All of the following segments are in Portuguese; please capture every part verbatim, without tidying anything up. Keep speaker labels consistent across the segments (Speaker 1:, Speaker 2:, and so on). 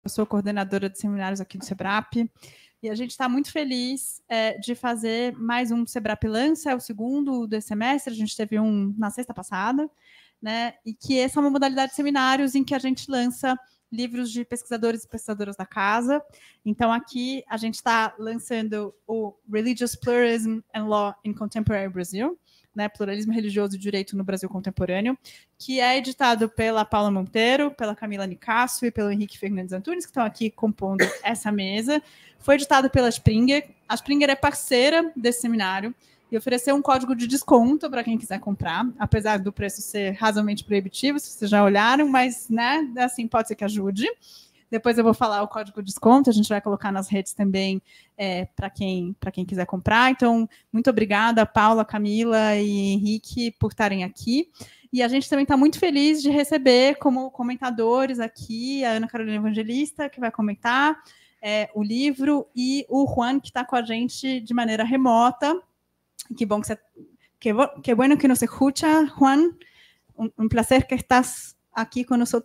Speaker 1: Eu sou coordenadora de seminários aqui do SEBRAP, e a gente está muito feliz é, de fazer mais um SEBRAP Lança, é o segundo desse semestre, a gente teve um na sexta passada, né, e que essa é uma modalidade de seminários em que a gente lança livros de pesquisadores e pesquisadoras da casa. Então, aqui a gente está lançando o Religious Pluralism and Law in Contemporary Brazil, né, Pluralismo Religioso e Direito no Brasil Contemporâneo, que é editado pela Paula Monteiro, pela Camila Nicasso e pelo Henrique Fernandes Antunes, que estão aqui compondo essa mesa. Foi editado pela Springer. A Springer é parceira desse seminário e ofereceu um código de desconto para quem quiser comprar, apesar do preço ser razoavelmente proibitivo, se vocês já olharam, mas, né, assim, pode ser que ajude. Depois eu vou falar o código de desconto, a gente vai colocar nas redes também é, para quem, para quem quiser comprar. Então, muito obrigada, Paula, Camila e Henrique, por estarem aqui. E a gente também está muito feliz de receber como comentadores aqui a Ana Carolina Evangelista, que vai comentar é, o livro, e o Juan, que está com a gente de maneira remota. Que bom que você... Que, que bueno que nos escucha, Juan. Um, um prazer que estás aqui conosco.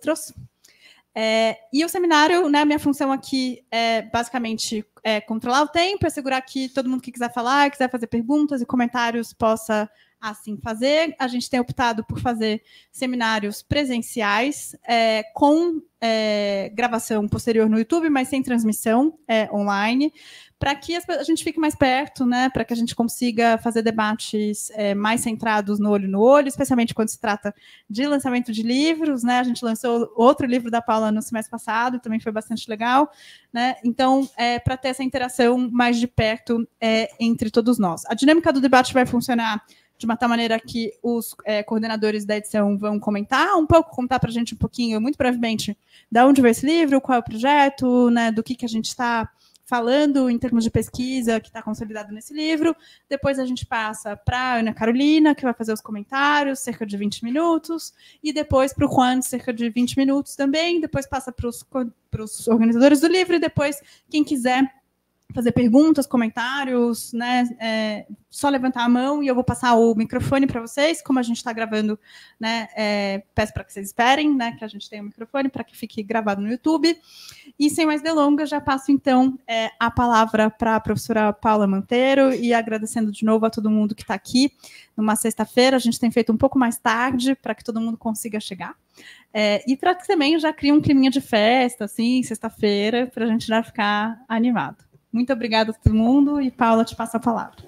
Speaker 1: É, e o seminário, né, minha função aqui é basicamente é, controlar o tempo, assegurar que todo mundo que quiser falar, quiser fazer perguntas e comentários possa assim fazer. A gente tem optado por fazer seminários presenciais é, com é, gravação posterior no YouTube, mas sem transmissão é, online, para que a gente fique mais perto, né, para que a gente consiga fazer debates é, mais centrados no olho no olho, especialmente quando se trata de lançamento de livros, né? A gente lançou outro livro da Paula no semestre passado, também foi bastante legal, né? Então, é, para ter essa interação mais de perto é, entre todos nós. A dinâmica do debate vai funcionar de uma tal maneira que os é, coordenadores da edição vão comentar um pouco, contar para a gente um pouquinho, muito brevemente, de onde veio esse livro, qual é o projeto, né, do que, que a gente está falando em termos de pesquisa que está consolidado nesse livro. Depois a gente passa para a Ana Carolina, que vai fazer os comentários, cerca de vinte minutos, e depois para o Juan, cerca de vinte minutos também. Depois passa para os organizadores do livro, e depois, quem quiser fazer perguntas, comentários, né, é, só levantar a mão e eu vou passar o microfone para vocês. Como a gente está gravando, né, é, peço para que vocês esperem, né, que a gente tenha o microfone para que fique gravado no YouTube. E sem mais delongas, já passo então é, a palavra para a professora Paula Monteiro, e agradecendo de novo a todo mundo que está aqui numa sexta-feira. A gente tem feito um pouco mais tarde para que todo mundo consiga chegar. É, e para que também já crie um climinha de festa, assim, sexta-feira, para a gente já ficar animado. Muito obrigada a todo mundo, e Paula, te passo a palavra.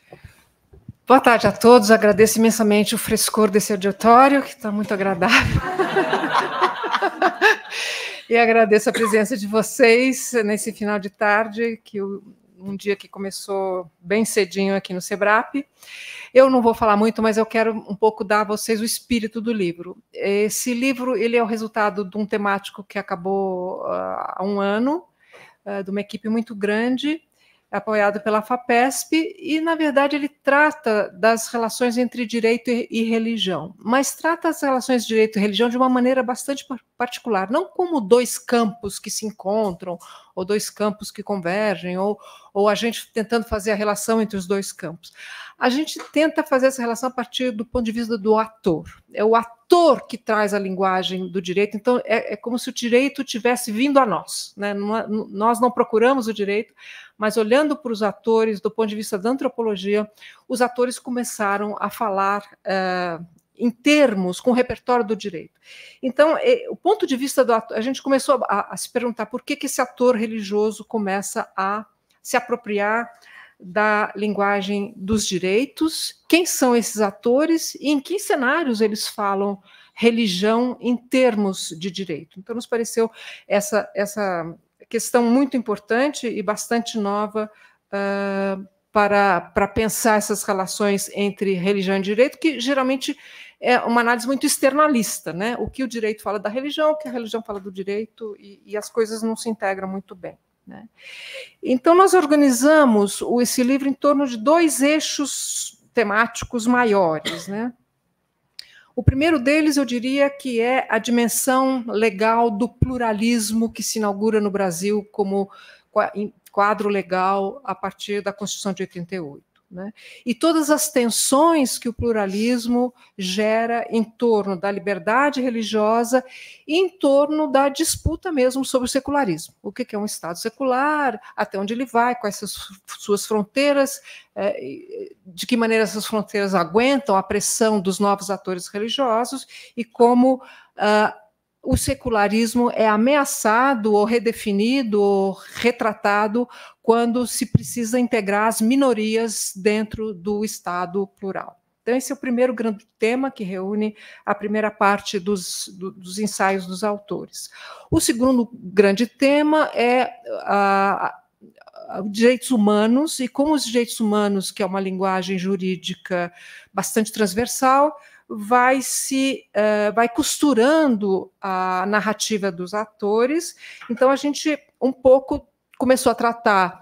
Speaker 2: Boa tarde a todos, agradeço imensamente o frescor desse auditório, que está muito agradável. E agradeço a presença de vocês nesse final de tarde, que um dia que começou bem cedinho aqui no SEBRAP. Eu não vou falar muito, mas eu quero um pouco dar a vocês o espírito do livro. Esse livro ele é o resultado de um temático que acabou uh, há um ano, de uma equipe muito grande, apoiado pela FAPESP, e, na verdade, ele trata das relações entre direito e religião, mas trata as relações de direito e religião de uma maneira bastante particular, não como dois campos que se encontram, ou dois campos que convergem, ou, ou a gente tentando fazer a relação entre os dois campos. A gente tenta fazer essa relação a partir do ponto de vista do ator. É o ator que traz a linguagem do direito, então é, é como se o direito tivesse vindo a nós, né? Nós não procuramos o direito, mas olhando para os atores, do ponto de vista da antropologia, os atores começaram a falar uh, em termos, com o repertório do direito. Então, é, o ponto de vista do ator, a gente começou a, a se perguntar por que, que esse ator religioso começa a se apropriar da linguagem dos direitos, quem são esses atores e em que cenários eles falam religião em termos de direito. Então, nos pareceu essa, essa questão muito importante e bastante nova uh, para, para pensar essas relações entre religião e direito, que geralmente é uma análise muito externalista, né? O que o direito fala da religião, o que a religião fala do direito, e, e as coisas não se integram muito bem, né? Então, nós organizamos esse livro em torno de dois eixos temáticos maiores, né? O primeiro deles, eu diria que é a dimensão legal do pluralismo que se inaugura no Brasil como quadro legal a partir da Constituição de oitenta e oito. né? E todas as tensões que o pluralismo gera em torno da liberdade religiosa e em torno da disputa mesmo sobre o secularismo. O que é um Estado secular, até onde ele vai, quais são suas fronteiras, de que maneira essas fronteiras aguentam a pressão dos novos atores religiosos e como uh, o secularismo é ameaçado ou redefinido ou retratado quando se precisa integrar as minorias dentro do Estado plural. Então, esse é o primeiro grande tema que reúne a primeira parte dos, do, dos ensaios dos autores. O segundo grande tema é a, a, direitos humanos, e como os direitos humanos, que é uma linguagem jurídica bastante transversal, vai se uh, vai costurando a narrativa dos atores. Então a gente um pouco começou a tratar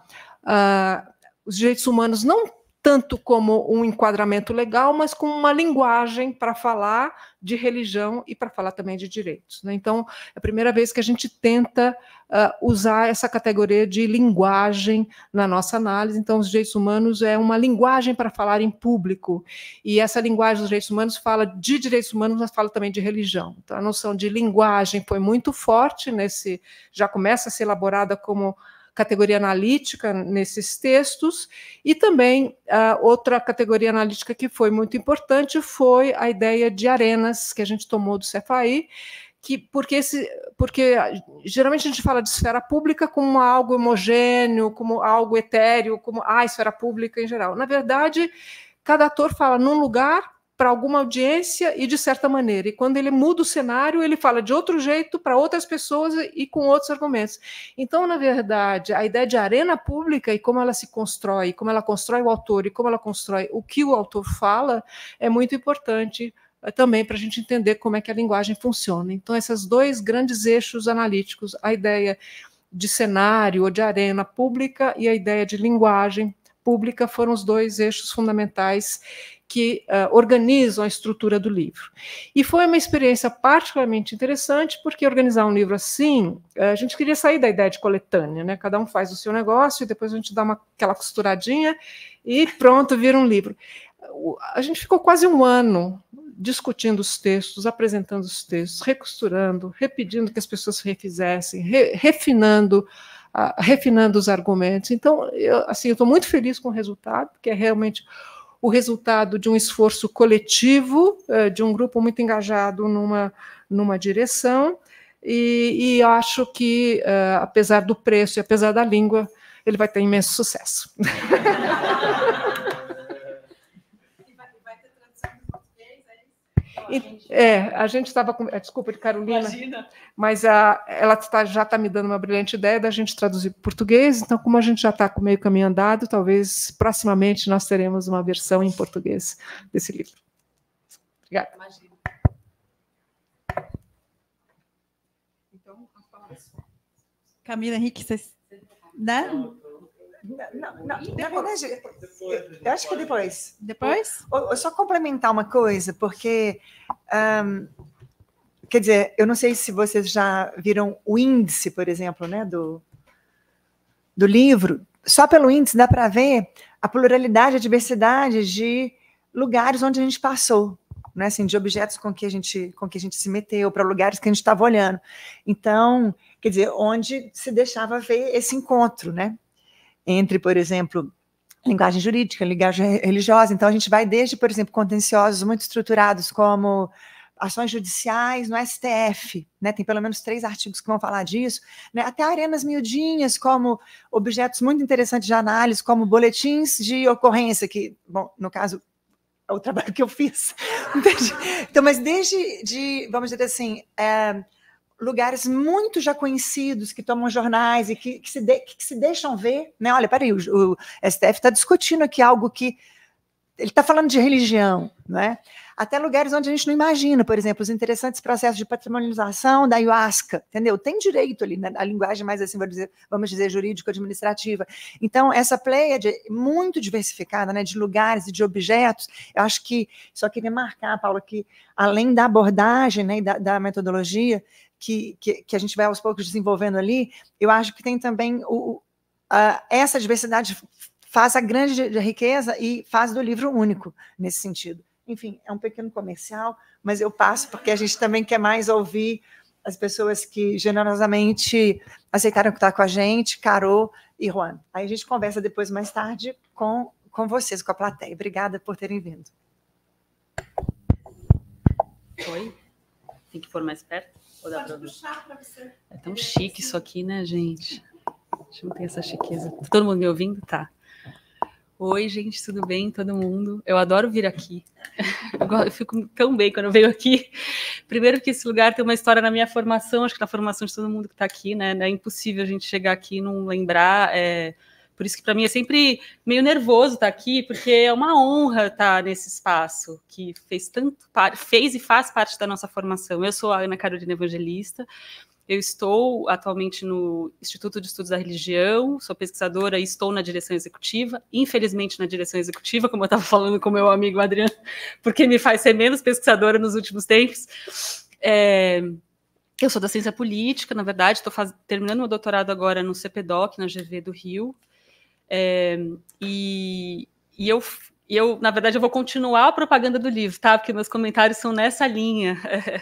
Speaker 2: uh, os direitos humanos não tanto como um enquadramento legal, mas como uma linguagem para falar de religião e para falar também de direitos, né? Então, é a primeira vez que a gente tenta uh, usar essa categoria de linguagem na nossa análise. Então, os direitos humanos é uma linguagem para falar em público, e essa linguagem dos direitos humanos fala de direitos humanos, mas fala também de religião. Então, a noção de linguagem foi muito forte nesse, já começa a ser elaborada como categoria analítica nesses textos, e também uh, outra categoria analítica que foi muito importante foi a ideia de arenas, que a gente tomou do Cefaí, que, porque, esse, porque geralmente a gente fala de esfera pública como algo homogêneo, como algo etéreo, como a esfera pública em geral. Na verdade, cada ator fala num lugar, para alguma audiência e de certa maneira. E quando ele muda o cenário, ele fala de outro jeito para outras pessoas e com outros argumentos. Então, na verdade, a ideia de arena pública e como ela se constrói, como ela constrói o autor e como ela constrói o que o autor fala, é muito importante também para a gente entender como é que a linguagem funciona. Então, esses dois grandes eixos analíticos, a ideia de cenário ou de arena pública e a ideia de linguagem pública, foram os dois eixos fundamentais que uh, organizam a estrutura do livro. E foi uma experiência particularmente interessante, porque organizar um livro assim, a gente queria sair da ideia de coletânea, né? Cada um faz o seu negócio, e depois a gente dá uma, aquela costuradinha, e pronto, vira um livro. A gente ficou quase um ano discutindo os textos, apresentando os textos, recosturando, repetindo que as pessoas refizessem, re, refinando, uh, refinando os argumentos. Então, eu assim, eu estou muito feliz com o resultado, porque é realmente o resultado de um esforço coletivo, de um grupo muito engajado numa, numa direção, e, e acho que, uh, apesar do preço e apesar da língua, ele vai ter imenso sucesso. E, é, a gente estava com... Desculpa, de Carolina, imagina. Mas a, ela tá, já está me dando uma brilhante ideia da gente traduzir para o português, então, como a gente já está com meio caminho andado, talvez, proximamente, nós teremos uma versão em português desse livro. Obrigada. Imagina. Então,
Speaker 1: Camila, Henrique, vocês... Né?
Speaker 3: Não, não, na verdade, eu acho que depois.
Speaker 1: Depois?
Speaker 3: Eu, eu só complementar uma coisa, porque, um, quer dizer, eu não sei se vocês já viram o índice, por exemplo, né, do, do livro. Só pelo índice dá para ver a pluralidade, a diversidade de lugares onde a gente passou, né, assim, de objetos com que a gente, com que a gente se meteu, para lugares que a gente estava olhando. Então, quer dizer, onde se deixava ver esse encontro, né? Entre, por exemplo, linguagem jurídica, linguagem religiosa. Então, a gente vai desde, por exemplo, contenciosos muito estruturados, como ações judiciais no S T F, né? Tem pelo menos três artigos que vão falar disso, né? Até arenas miudinhas, como objetos muito interessantes de análise, como boletins de ocorrência, que, bom, no caso, é o trabalho que eu fiz. Então, mas desde, de, vamos dizer assim... É, lugares muito já conhecidos, que tomam jornais e que, que, se, de, que se deixam ver, né? Olha, peraí, o, o S T F está discutindo aqui algo que... Ele está falando de religião, não é? Até lugares onde a gente não imagina, por exemplo, os interessantes processos de patrimonialização da ayahuasca, entendeu? Tem direito ali, na, na linguagem mais assim, vamos dizer, vamos dizer jurídico-administrativa. Então, essa pleiade muito diversificada, né, de lugares e de objetos, eu acho que, só queria marcar, Paula, que além da abordagem, né, da, da metodologia, Que, que, que a gente vai aos poucos desenvolvendo ali, eu acho que tem também o, a, essa diversidade faz a grande riqueza e faz do livro único nesse sentido. Enfim, é um pequeno comercial, mas eu passo porque a gente também quer mais ouvir as pessoas que generosamente aceitaram estar com a gente, Carol e Juan. Aí a gente conversa depois, mais tarde, com, com vocês, com a plateia. Obrigada por terem vindo.
Speaker 4: Oi? Tem que pôr mais perto? Ou dá pra... É tão chique isso aqui, né, gente? Deixa eu ter essa chiqueza. Tá todo mundo me ouvindo? Tá. Oi, gente, tudo bem? Todo mundo? Eu adoro vir aqui. Eu fico tão bem quando eu venho aqui. Primeiro que esse lugar tem uma história na minha formação, acho que na formação de todo mundo que está aqui, né? É impossível a gente chegar aqui e não lembrar. É... Por isso que para mim é sempre meio nervoso estar aqui, porque é uma honra estar nesse espaço que fez tanto fez e faz parte da nossa formação. Eu sou a Ana Carolina Evangelista. Eu estou atualmente no Instituto de Estudos da Religião, sou pesquisadora e estou na direção executiva, infelizmente na direção executiva, como eu estava falando com meu amigo Adriano, porque me faz ser menos pesquisadora nos últimos tempos. É, eu sou da ciência política, na verdade, estou faz... terminando meu doutorado agora no C P D O C, na G V do Rio, é, e, e eu... E eu, na verdade, eu vou continuar a propaganda do livro, tá? Porque meus comentários são nessa linha.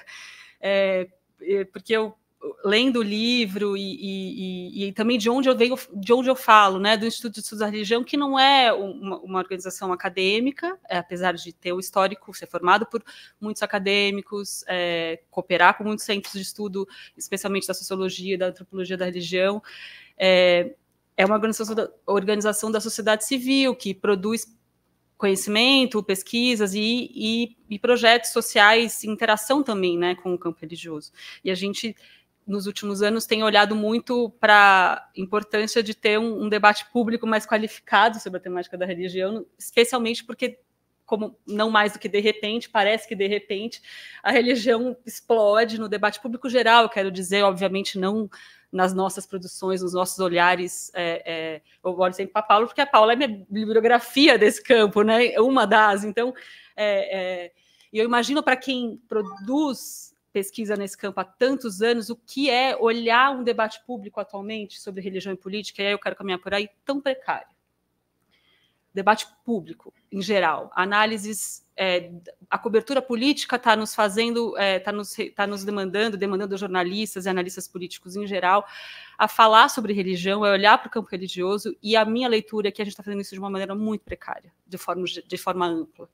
Speaker 4: É, é, porque eu, lendo o livro e, e, e também de onde eu venho, de onde eu falo, né? Do Instituto de Estudos da Religião, que não é uma, uma organização acadêmica, é, apesar de ter o histórico, ser formado por muitos acadêmicos, é, cooperar com muitos centros de estudo, especialmente da sociologia e da antropologia da religião. É, é uma organização da, organização da sociedade civil que produz conhecimento, pesquisas e, e, e projetos sociais, interação também, né, com o campo religioso. E a gente, nos últimos anos, tem olhado muito para a importância de ter um, um debate público mais qualificado sobre a temática da religião, especialmente porque, como não mais do que de repente, parece que de repente a religião explode no debate público geral, eu quero dizer, obviamente, não nas nossas produções, nos nossos olhares, é, é, eu olho sempre para a Paula, porque a Paula é minha bibliografia desse campo, né? Uma das, então, é, é, eu imagino para quem produz pesquisa nesse campo há tantos anos, o que é olhar um debate público atualmente sobre religião e política, e aí eu quero caminhar por aí, tão precário. Debate público, em geral, análises, é, a cobertura política está nos fazendo, está é, nos, tá nos demandando, demandando jornalistas e analistas políticos em geral, a falar sobre religião, a olhar para o campo religioso, e a minha leitura é que a gente está fazendo isso de uma maneira muito precária, de forma, de forma ampla.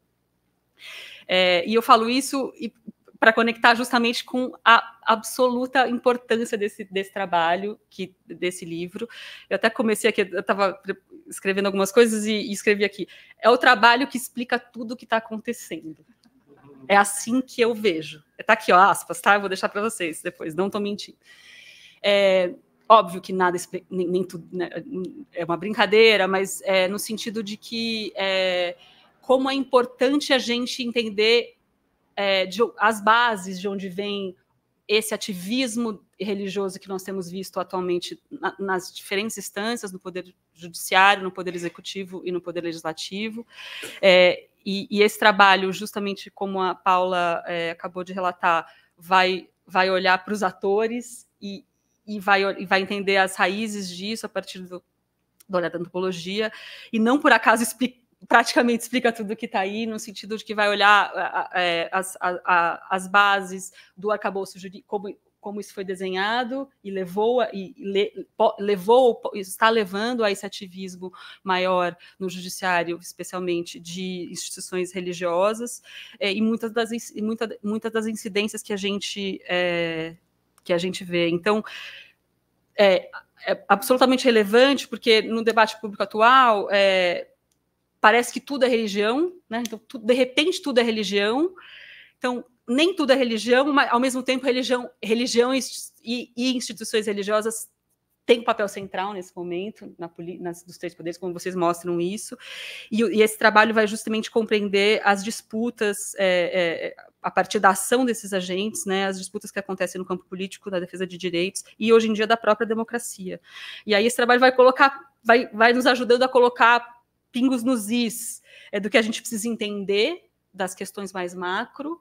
Speaker 4: É, e eu falo isso para conectar justamente com a absoluta importância desse, desse trabalho, que, desse livro. Eu até comecei aqui, eu estava escrevendo algumas coisas e, e escrevi aqui. É o trabalho que explica tudo o que está acontecendo. É assim que eu vejo. Está aqui, ó, aspas, tá? Eu vou deixar para vocês depois, não estou mentindo. É óbvio que nada, nem, nem tudo, né, é uma brincadeira, mas é no sentido de que é, como é importante a gente entender É, de, as bases de onde vem esse ativismo religioso que nós temos visto atualmente na, nas diferentes instâncias, no Poder Judiciário, no Poder Executivo e no Poder Legislativo. É, e, e esse trabalho, justamente como a Paula é, acabou de relatar, vai, vai olhar para os atores e, e, vai, e vai entender as raízes disso a partir do, do olhar da antropologia, e não por acaso explicar praticamente explica tudo que está aí, no sentido de que vai olhar é, as, a, as bases do arcabouço jurídico, como, como isso foi desenhado, e levou, e le, levou, está levando a esse ativismo maior no judiciário, especialmente de instituições religiosas, é, e muitas das, muita, muitas das incidências que a gente, é, que a gente vê. Então, é, é absolutamente relevante, porque no debate público atual, é, parece que tudo é religião, né? Então, tudo, de repente, tudo é religião. Então, nem tudo é religião, mas, ao mesmo tempo, religião, religião e, e instituições religiosas têm um papel central nesse momento, na, nas, dos três poderes, como vocês mostram isso. E, e esse trabalho vai justamente compreender as disputas, é, é, a partir da ação desses agentes, né, as disputas que acontecem no campo político, da defesa de direitos, e, hoje em dia, da própria democracia. E aí esse trabalho vai colocar, vai, vai nos ajudando a colocar pingos nos is, é, do que a gente precisa entender das questões mais macro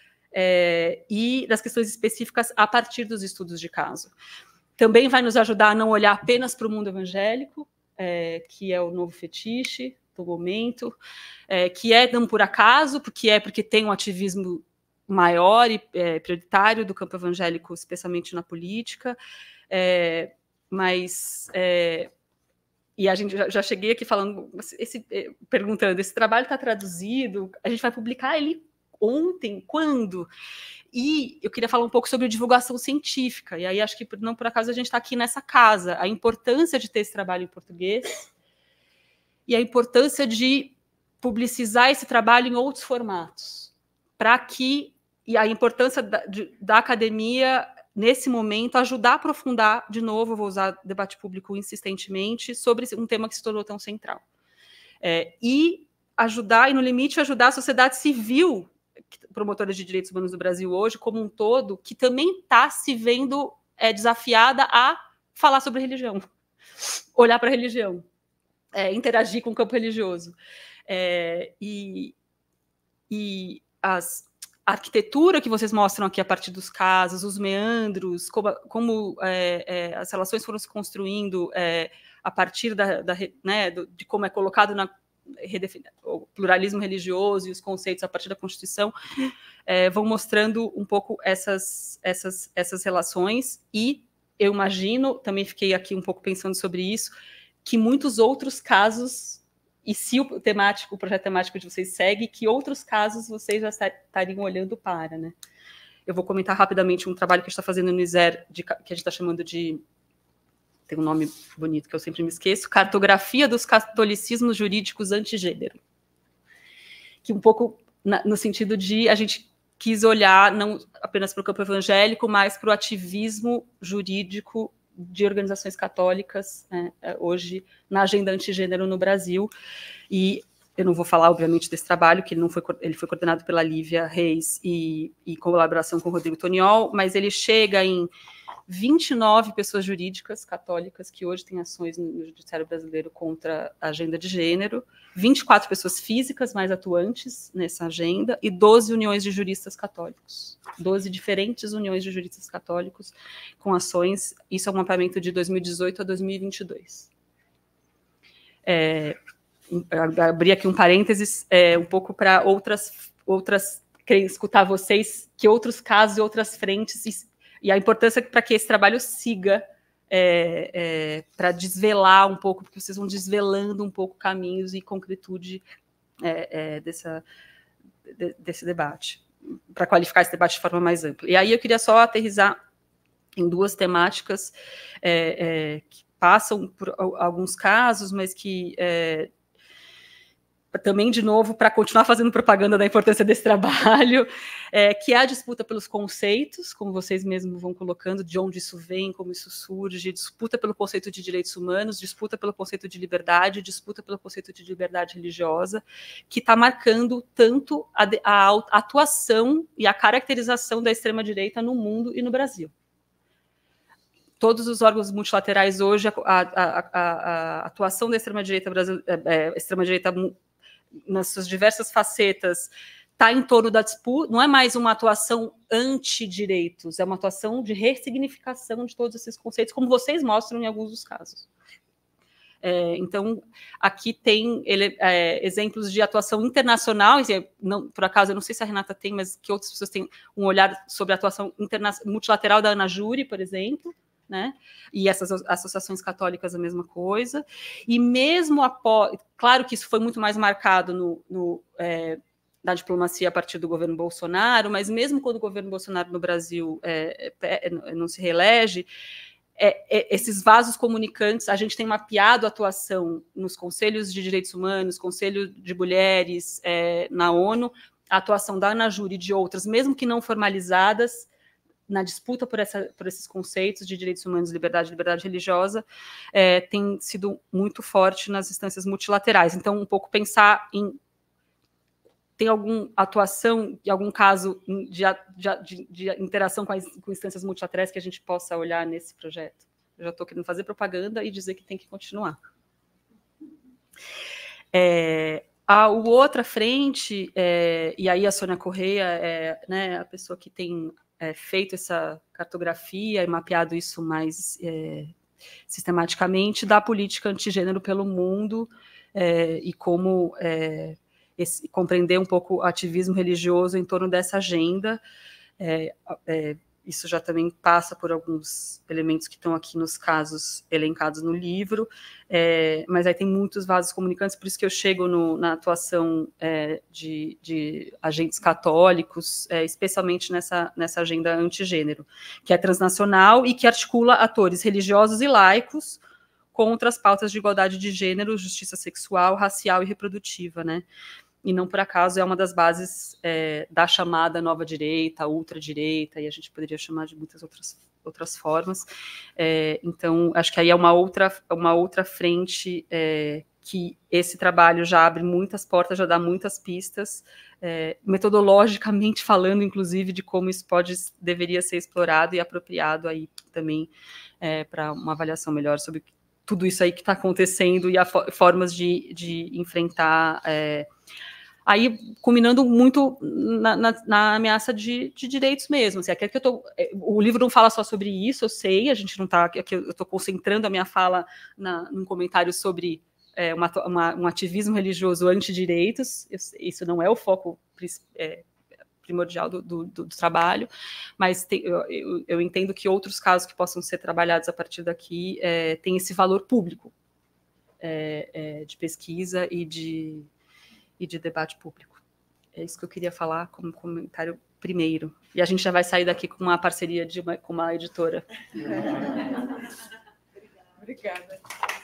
Speaker 4: é, e das questões específicas a partir dos estudos de caso. Também vai nos ajudar a não olhar apenas para o mundo evangélico, é, que é o novo fetiche do momento, é, que é não por acaso, porque é porque tem um ativismo maior e é, prioritário do campo evangélico, especialmente na política, é, mas é, e a gente já, já cheguei aqui falando, esse, perguntando, esse trabalho está traduzido, a gente vai publicar ele ontem, quando? E eu queria falar um pouco sobre divulgação científica, e aí acho que não por acaso a gente está aqui nessa casa, a importância de ter esse trabalho em português e a importância de publicizar esse trabalho em outros formatos, para que, e a importância da, de, da academia, nesse momento, ajudar a aprofundar, de novo, vou usar debate público insistentemente, sobre um tema que se tornou tão central. É, e ajudar, e no limite, ajudar a sociedade civil, promotora de direitos humanos do Brasil hoje, como um todo, que também está se vendo é, desafiada a falar sobre religião, olhar para a religião, é, interagir com o campo religioso. É, e, e as, a arquitetura que vocês mostram aqui a partir dos casos, os meandros, como, como é, é, as relações foram se construindo é, a partir da, da, né, do, de como é colocado na o pluralismo religioso e os conceitos a partir da Constituição, é, vão mostrando um pouco essas, essas, essas relações, e eu imagino, também fiquei aqui um pouco pensando sobre isso, que muitos outros casos, e se o temático, o projeto temático de vocês segue, que outros casos vocês já estariam olhando para, né? Eu vou comentar rapidamente um trabalho que a gente está fazendo no I S E R, de, que a gente está chamando de, tem um nome bonito que eu sempre me esqueço, Cartografia dos Catolicismos Jurídicos Antigênero, que um pouco na, no sentido de a gente quis olhar não apenas para o campo evangélico, mas para o ativismo jurídico de organizações católicas, né, hoje na agenda antigênero no Brasil. E eu não vou falar, obviamente, desse trabalho, que ele, não foi, ele foi coordenado pela Lívia Reis e em colaboração com o Rodrigo Toniol, mas ele chega em vinte e nove pessoas jurídicas católicas que hoje têm ações no Judiciário Brasileiro contra a agenda de gênero, vinte e quatro pessoas físicas mais atuantes nessa agenda e doze uniões de juristas católicos, doze diferentes uniões de juristas católicos com ações, isso é um mapeamento de dois mil e dezoito a dois mil e vinte e dois. É, abri aqui um parênteses é, um pouco para outras, outras, querer escutar vocês, que outros casos e outras frentes, e, e a importância para que esse trabalho siga, é, é, para desvelar um pouco, porque vocês vão desvelando um pouco caminhos e concretude é, é, dessa, de, desse debate, para qualificar esse debate de forma mais ampla. E aí eu queria só aterrissar em duas temáticas é, é, que passam por alguns casos, mas que é, também, de novo, para continuar fazendo propaganda da importância desse trabalho, é, que é a disputa pelos conceitos, como vocês mesmos vão colocando, de onde isso vem, como isso surge, disputa pelo conceito de direitos humanos, disputa pelo conceito de liberdade, disputa pelo conceito de liberdade religiosa, que está marcando tanto a, a atuação e a caracterização da extrema-direita no mundo e no Brasil. Todos os órgãos multilaterais hoje, a, a, a, a atuação da extrema-direita é, é, extrema-direita nas suas diversas facetas, está em torno da disputa, não é mais uma atuação anti-direitos, é uma atuação de ressignificação de todos esses conceitos, como vocês mostram em alguns dos casos. É, então, aqui tem ele, é, exemplos de atuação internacional, e não, por acaso, eu não sei se a Renata tem, mas que outras pessoas têm um olhar sobre a atuação multilateral da ANAJURE, por exemplo, né? E essas associações católicas a mesma coisa, e mesmo após, claro que isso foi muito mais marcado no, no, é, na diplomacia a partir do governo Bolsonaro, mas mesmo quando o governo Bolsonaro no Brasil é, é, não se reelege, é, é, esses vasos comunicantes, a gente tem mapeado a atuação nos conselhos de direitos humanos, conselho de mulheres é, na ONU, a atuação da ANAJURE e de outras, mesmo que não formalizadas, na disputa por, essa, por esses conceitos de direitos humanos, liberdade, liberdade religiosa, é, tem sido muito forte nas instâncias multilaterais. Então, um pouco pensar em... Tem alguma atuação, em algum caso de, de, de interação com, as, com instâncias multilaterais que a gente possa olhar nesse projeto? Eu já estou querendo fazer propaganda e dizer que tem que continuar. É, a outra frente, é, e aí a Sônia Correia é, né, a pessoa que tem... É, feito essa cartografia e mapeado isso mais é, sistematicamente da política antigênero pelo mundo é, e como é, esse, compreender um pouco o ativismo religioso em torno dessa agenda. É, é, isso já também passa por alguns elementos que estão aqui nos casos elencados no livro, é, mas aí tem muitos vasos comunicantes, por isso que eu chego no, na atuação é, de, de agentes católicos, é, especialmente nessa, nessa agenda antigênero, que é transnacional e que articula atores religiosos e laicos contra as pautas de igualdade de gênero, justiça sexual, racial e reprodutiva, né? E não por acaso é uma das bases é, da chamada nova direita, ultradireita, e a gente poderia chamar de muitas outras, outras formas. É, então, acho que aí é uma outra, uma outra frente é, que esse trabalho já abre muitas portas, já dá muitas pistas, é, metodologicamente falando, inclusive, de como isso pode, deveria ser explorado e apropriado aí também é, para uma avaliação melhor sobre tudo isso aí que está acontecendo e as formas de, de enfrentar... É, aí, culminando muito na, na, na ameaça de, de direitos mesmo. Assim, aqui que eu tô, o livro não fala só sobre isso, eu sei, a gente não está... Aqui eu estou concentrando a minha fala na, num comentário sobre é, uma, uma, um ativismo religioso antidireitos. Eu, isso não é o foco é, primordial do, do, do trabalho, mas tem, eu, eu, eu entendo que outros casos que possam ser trabalhados a partir daqui é, têm esse valor público é, é, de pesquisa e de... e de debate público. É isso que eu queria falar como comentário primeiro. E a gente já vai sair daqui com uma parceria de uma, com uma editora.
Speaker 2: Obrigada.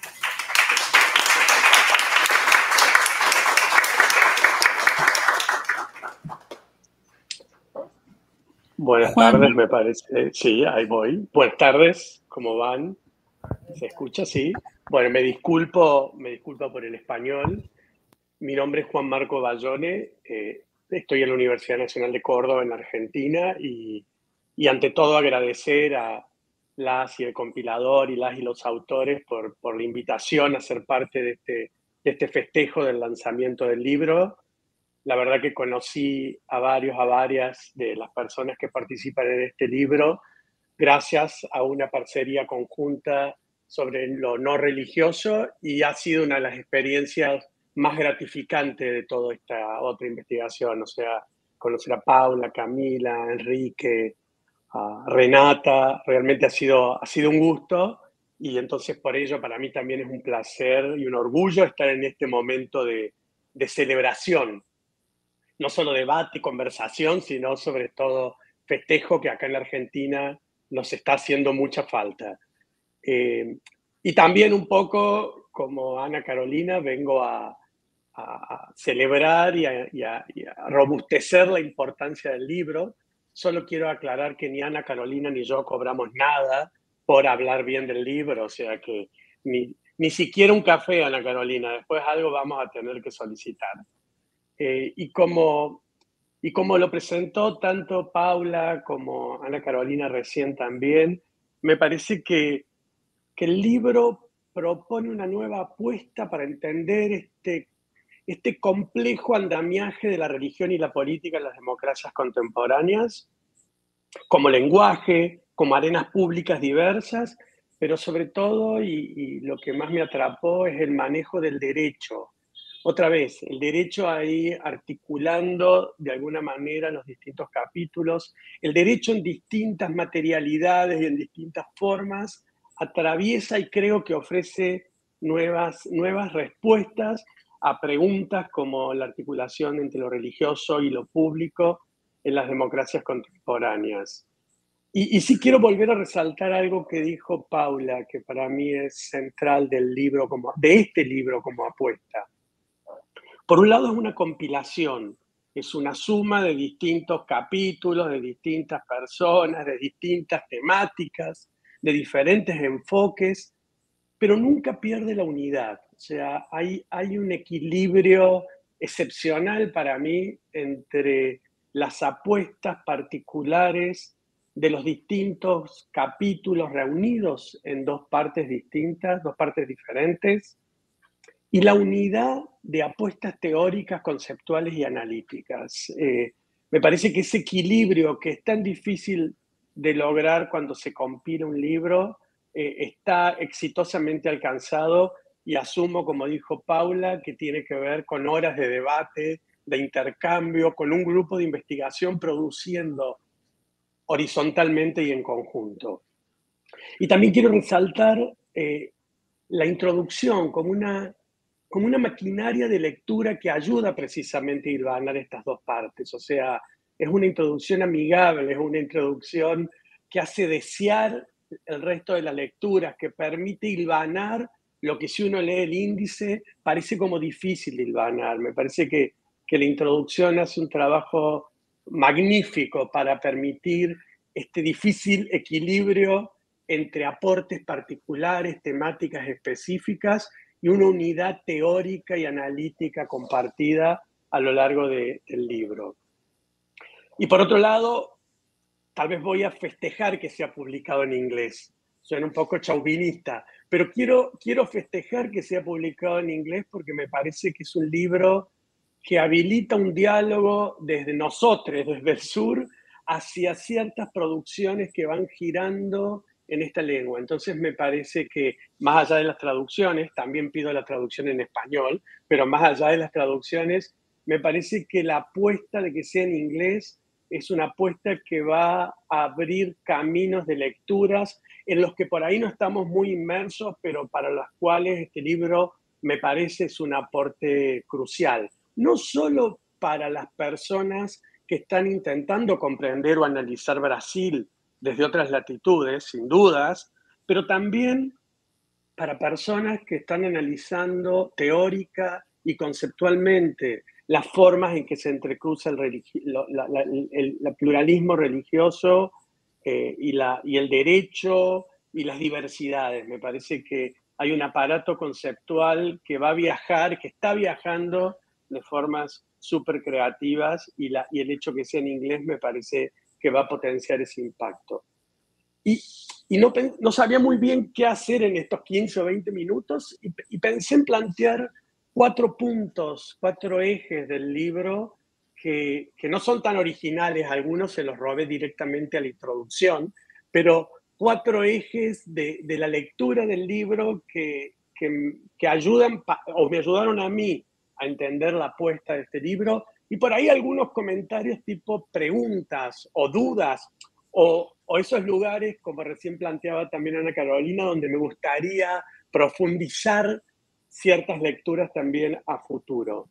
Speaker 5: Buenas tardes, me parece. Sí, ahí voy. Buenas tardes, ¿cómo van? ¿Se escucha? Sí. Bueno, me disculpo, me disculpo por el español. Mi nombre es Juan Marco Bayone, eh, estoy en la Universidad Nacional de Córdoba, en Argentina, y, y ante todo agradecer a las y el compilador y las y los autores por, por la invitación a ser parte de este, de este festejo del lanzamiento del libro. La verdad que conocí a varios, a varias de las personas que participan en este libro gracias a una parcería conjunta sobre lo no religioso y ha sido una de las experiencias más gratificante de toda esta otra investigación, o sea, conocer a Paula, Camila, Enrique, a Renata, realmente ha sido, ha sido un gusto y entonces por ello para mí también es un placer y un orgullo estar en este momento de, de celebración, no solo debate, conversación, sino sobre todo festejo que acá en la Argentina nos está haciendo mucha falta. Eh, y también un poco, como Ana Carolina, vengo a, a celebrar y a, y, a, y a robustecer la importancia del libro. Solo quiero aclarar que ni Ana Carolina ni yo cobramos nada por hablar bien del libro, o sea que ni, ni siquiera un café, Ana Carolina, después algo vamos a tener que solicitar. Eh, y, como, y como lo presentó tanto Paula como Ana Carolina recién también, me parece que, que el libro propone una nueva apuesta para entender este este complejo andamiaje de la religión y la política en las democracias contemporáneas, como lenguaje, como arenas públicas diversas, pero sobre todo, y, y lo que más me atrapó, es el manejo del derecho. Otra vez, el derecho ahí articulando de alguna manera los distintos capítulos, el derecho en distintas materialidades y en distintas formas, atraviesa y creo que ofrece nuevas, nuevas respuestas a preguntas como la articulación entre lo religioso y lo público en las democracias contemporáneas. Y, y sí quiero volver a resaltar algo que dijo Paula, que para mí es central del libro como, de este libro como apuesta. Por un lado es una compilación, es una suma de distintos capítulos, de distintas personas, de distintas temáticas, de diferentes enfoques, pero nunca pierde la unidad. O sea, hay, hay un equilibrio excepcional para mí entre las apuestas particulares de los distintos capítulos reunidos en dos partes distintas, dos partes diferentes, y la unidad de apuestas teóricas, conceptuales y analíticas. Eh, me parece que ese equilibrio que es tan difícil de lograr cuando se compila un libro, eh, está exitosamente alcanzado y asumo, como dijo Paula, que tiene que ver con horas de debate, de intercambio, con un grupo de investigación produciendo horizontalmente y en conjunto. Y también quiero resaltar eh, la introducción como una, como una maquinaria de lectura que ayuda precisamente a hilvanar estas dos partes. O sea, es una introducción amigable, es una introducción que hace desear el resto de las lecturas, que permite hilvanar lo que si uno lee el índice parece como difícil de hilvanar. Me parece que, que la introducción hace un trabajo magnífico para permitir este difícil equilibrio entre aportes particulares, temáticas específicas y una unidad teórica y analítica compartida a lo largo de, del libro. Y por otro lado, tal vez voy a festejar que sea publicado en inglés. Suena un poco chauvinista, pero quiero, quiero festejar que sea publicado en inglés porque me parece que es un libro que habilita un diálogo desde nosotros, desde el sur, hacia ciertas producciones que van girando en esta lengua. Entonces me parece que más allá de las traducciones, también pido la traducción en español, pero más allá de las traducciones, me parece que la apuesta de que sea en inglés es una apuesta que va a abrir caminos de lecturas en los que por ahí no estamos muy inmersos, pero para los cuales este libro me parece es un aporte crucial. No solo para las personas que están intentando comprender o analizar Brasil desde otras latitudes, sin dudas, pero también para personas que están analizando teórica y conceptualmente las formas en que se entrecruza el, religi- la, la, el, el pluralismo religioso eh, y, la, y el derecho y las diversidades. Me parece que hay un aparato conceptual que va a viajar, que está viajando de formas súper creativas y, la, y el hecho que sea en inglés me parece que va a potenciar ese impacto. Y, y no, no sabía muy bien qué hacer en estos quince o veinte minutos y, y pensé en plantear cuatro puntos, cuatro ejes del libro que, que no son tan originales, algunos se los robé directamente a la introducción, pero cuatro ejes de, de la lectura del libro que, que, que ayudan o me ayudaron a mí a entender la apuesta de este libro, y por ahí algunos comentarios tipo preguntas o dudas, o, o esos lugares, como recién planteaba también Ana Carolina, donde me gustaría profundizar ciertas lecturas también a futuro.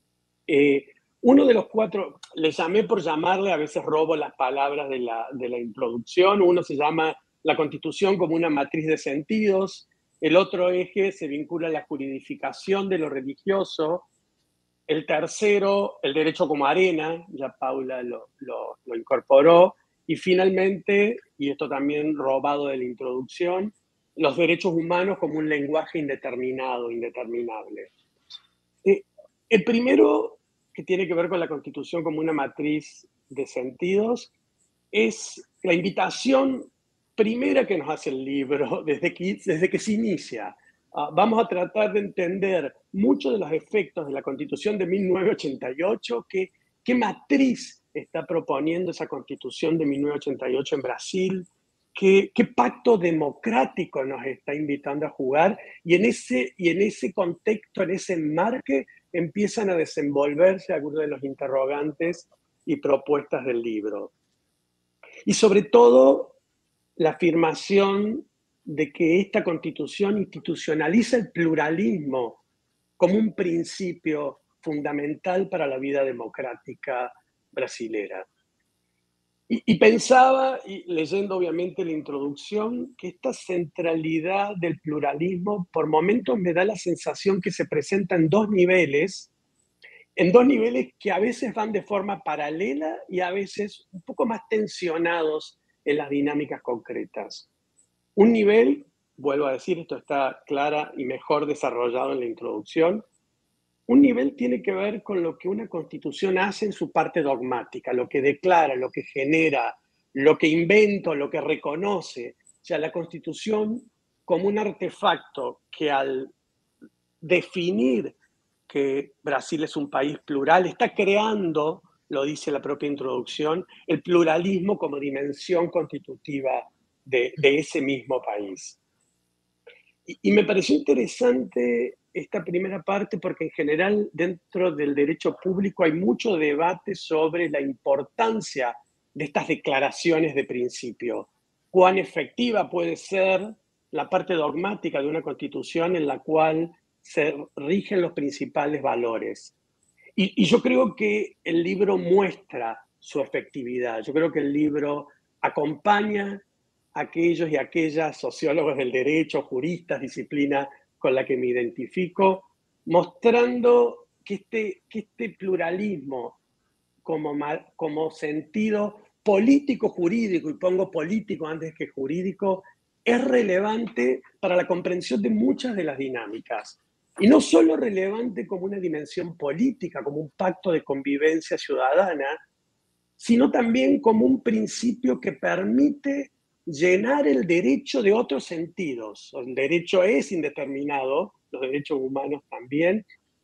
Speaker 5: Eh, uno de los cuatro, le llamé por llamarle, a veces robo las palabras de la, de la introducción, uno se llama la Constitución como una matriz de sentidos, el otro eje se vincula a la juridificación de lo religioso, el tercero, el derecho como arena, ya Paula lo, lo, lo incorporó, y finalmente, y esto también robado de la introducción, los derechos humanos como un lenguaje indeterminado, indeterminable. Eh, el primero, que tiene que ver con la Constitución como una matriz de sentidos, es la invitación primera que nos hace el libro desde que, desde que se inicia. Uh, vamos a tratar de entender muchos de los efectos de la Constitución de mil novecientos ochenta y ocho, que, qué matriz está proponiendo esa Constitución de mil novecientos ochenta y ocho en Brasil, qué, qué pacto democrático nos está invitando a jugar, y en, ese, y en ese contexto, en ese enmarque, empiezan a desenvolverse algunos de los interrogantes y propuestas del libro. Y sobre todo, la afirmación de que esta Constitución institucionaliza el pluralismo como un principio fundamental para la vida democrática brasilera. Y, y pensaba, y leyendo obviamente la introducción, que esta centralidad del pluralismo por momentos me da la sensación que se presenta en dos niveles, en dos niveles que a veces van de forma paralela y a veces un poco más tensionados en las dinámicas concretas. Un nivel, vuelvo a decir, esto está clara y mejor desarrollado en la introducción, un nivel tiene que ver con lo que una constitución hace en su parte dogmática, lo que declara, lo que genera, lo que inventa, lo que reconoce. O sea, la constitución como un artefacto que al definir que Brasil es un país plural, está creando, lo dice la propia introducción, el pluralismo como dimensión constitutiva de, de ese mismo país. y, y me pareció interesante esta primera parte porque en general dentro del derecho público hay mucho debate sobre la importancia de estas declaraciones de principio. Cuán efectiva puede ser la parte dogmática de una constitución en la cual se rigen los principales valores. Y, y yo creo que el libro muestra su efectividad. Yo creo que el libro acompaña a aquellos y aquellas sociólogos del derecho, juristas, disciplina con la que me identifico, mostrando que este, que este pluralismo como, como sentido político-jurídico, y pongo político antes que jurídico, es relevante para la comprensión de muchas de las dinámicas. Y no solo relevante como una dimensión política, como un pacto de convivencia ciudadana, sino también como un principio que permite llenar el derecho de otros sentidos. El derecho es indeterminado, los derechos humanos también,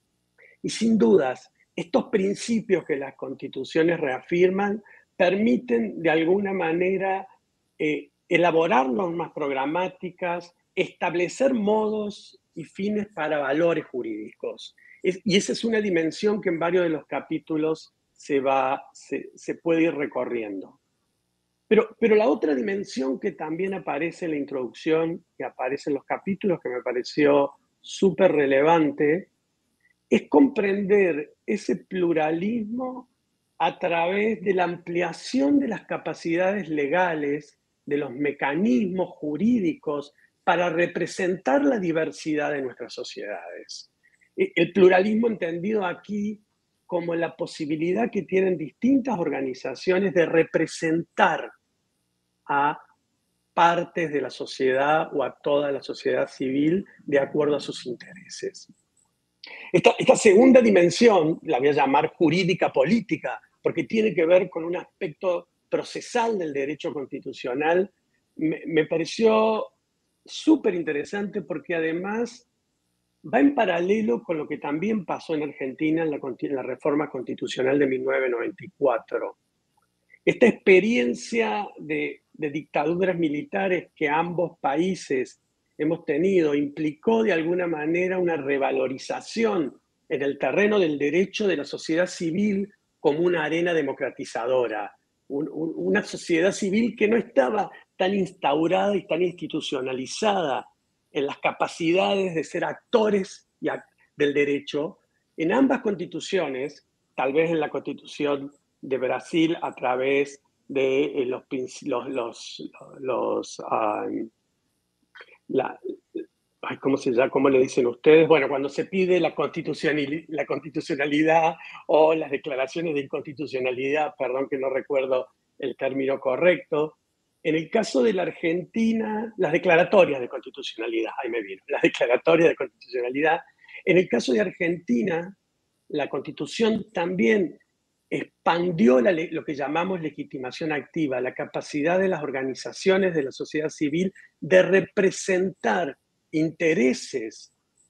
Speaker 5: y sin dudas, estos principios que las constituciones reafirman permiten de alguna manera eh, elaborar normas programáticas, establecer modos y fines para valores jurídicos. Es, y esa es una dimensión que en varios de los capítulos se, va, se, se puede ir recorriendo. Pero, pero la otra dimensión que también aparece en la introducción, que aparece en los capítulos, que me pareció súper relevante, es comprender ese pluralismo a través de la ampliación de las capacidades legales, de los mecanismos jurídicos para representar la diversidad de nuestras sociedades. El pluralismo entendido aquí como la posibilidad que tienen distintas organizaciones de representar a partes de la sociedad o a toda la sociedad civil de acuerdo a sus intereses. Esta, esta segunda dimensión la voy a llamar jurídica política, porque tiene que ver con un aspecto procesal del derecho constitucional. Me, me pareció súper interesante porque además va en paralelo con lo que también pasó en Argentina en la, en la reforma constitucional de mil novecientos noventa y cuatro. Esta experiencia de, de dictaduras militares que ambos países hemos tenido implicó de alguna manera una revalorización en el terreno del derecho de la sociedad civil como una arena democratizadora, un, un, una sociedad civil que no estaba tan instaurada y tan institucionalizada en las capacidades de ser actores y act del derecho. En ambas constituciones, tal vez en la constitución de Brasil a través de eh, los, los, los, los um, la, ay, ¿cómo se llama? ¿Cómo le dicen ustedes? Bueno, cuando se pide la constitucionalidad, la constitucionalidad o las declaraciones de inconstitucionalidad, perdón que no recuerdo el término correcto. En el caso de la Argentina, las declaratorias de constitucionalidad, ahí me vino, las declaratorias de constitucionalidad. En el caso de Argentina, la Constitución también expandió la, lo que llamamos legitimación activa, la capacidad de las organizaciones de la sociedad civil de representar intereses,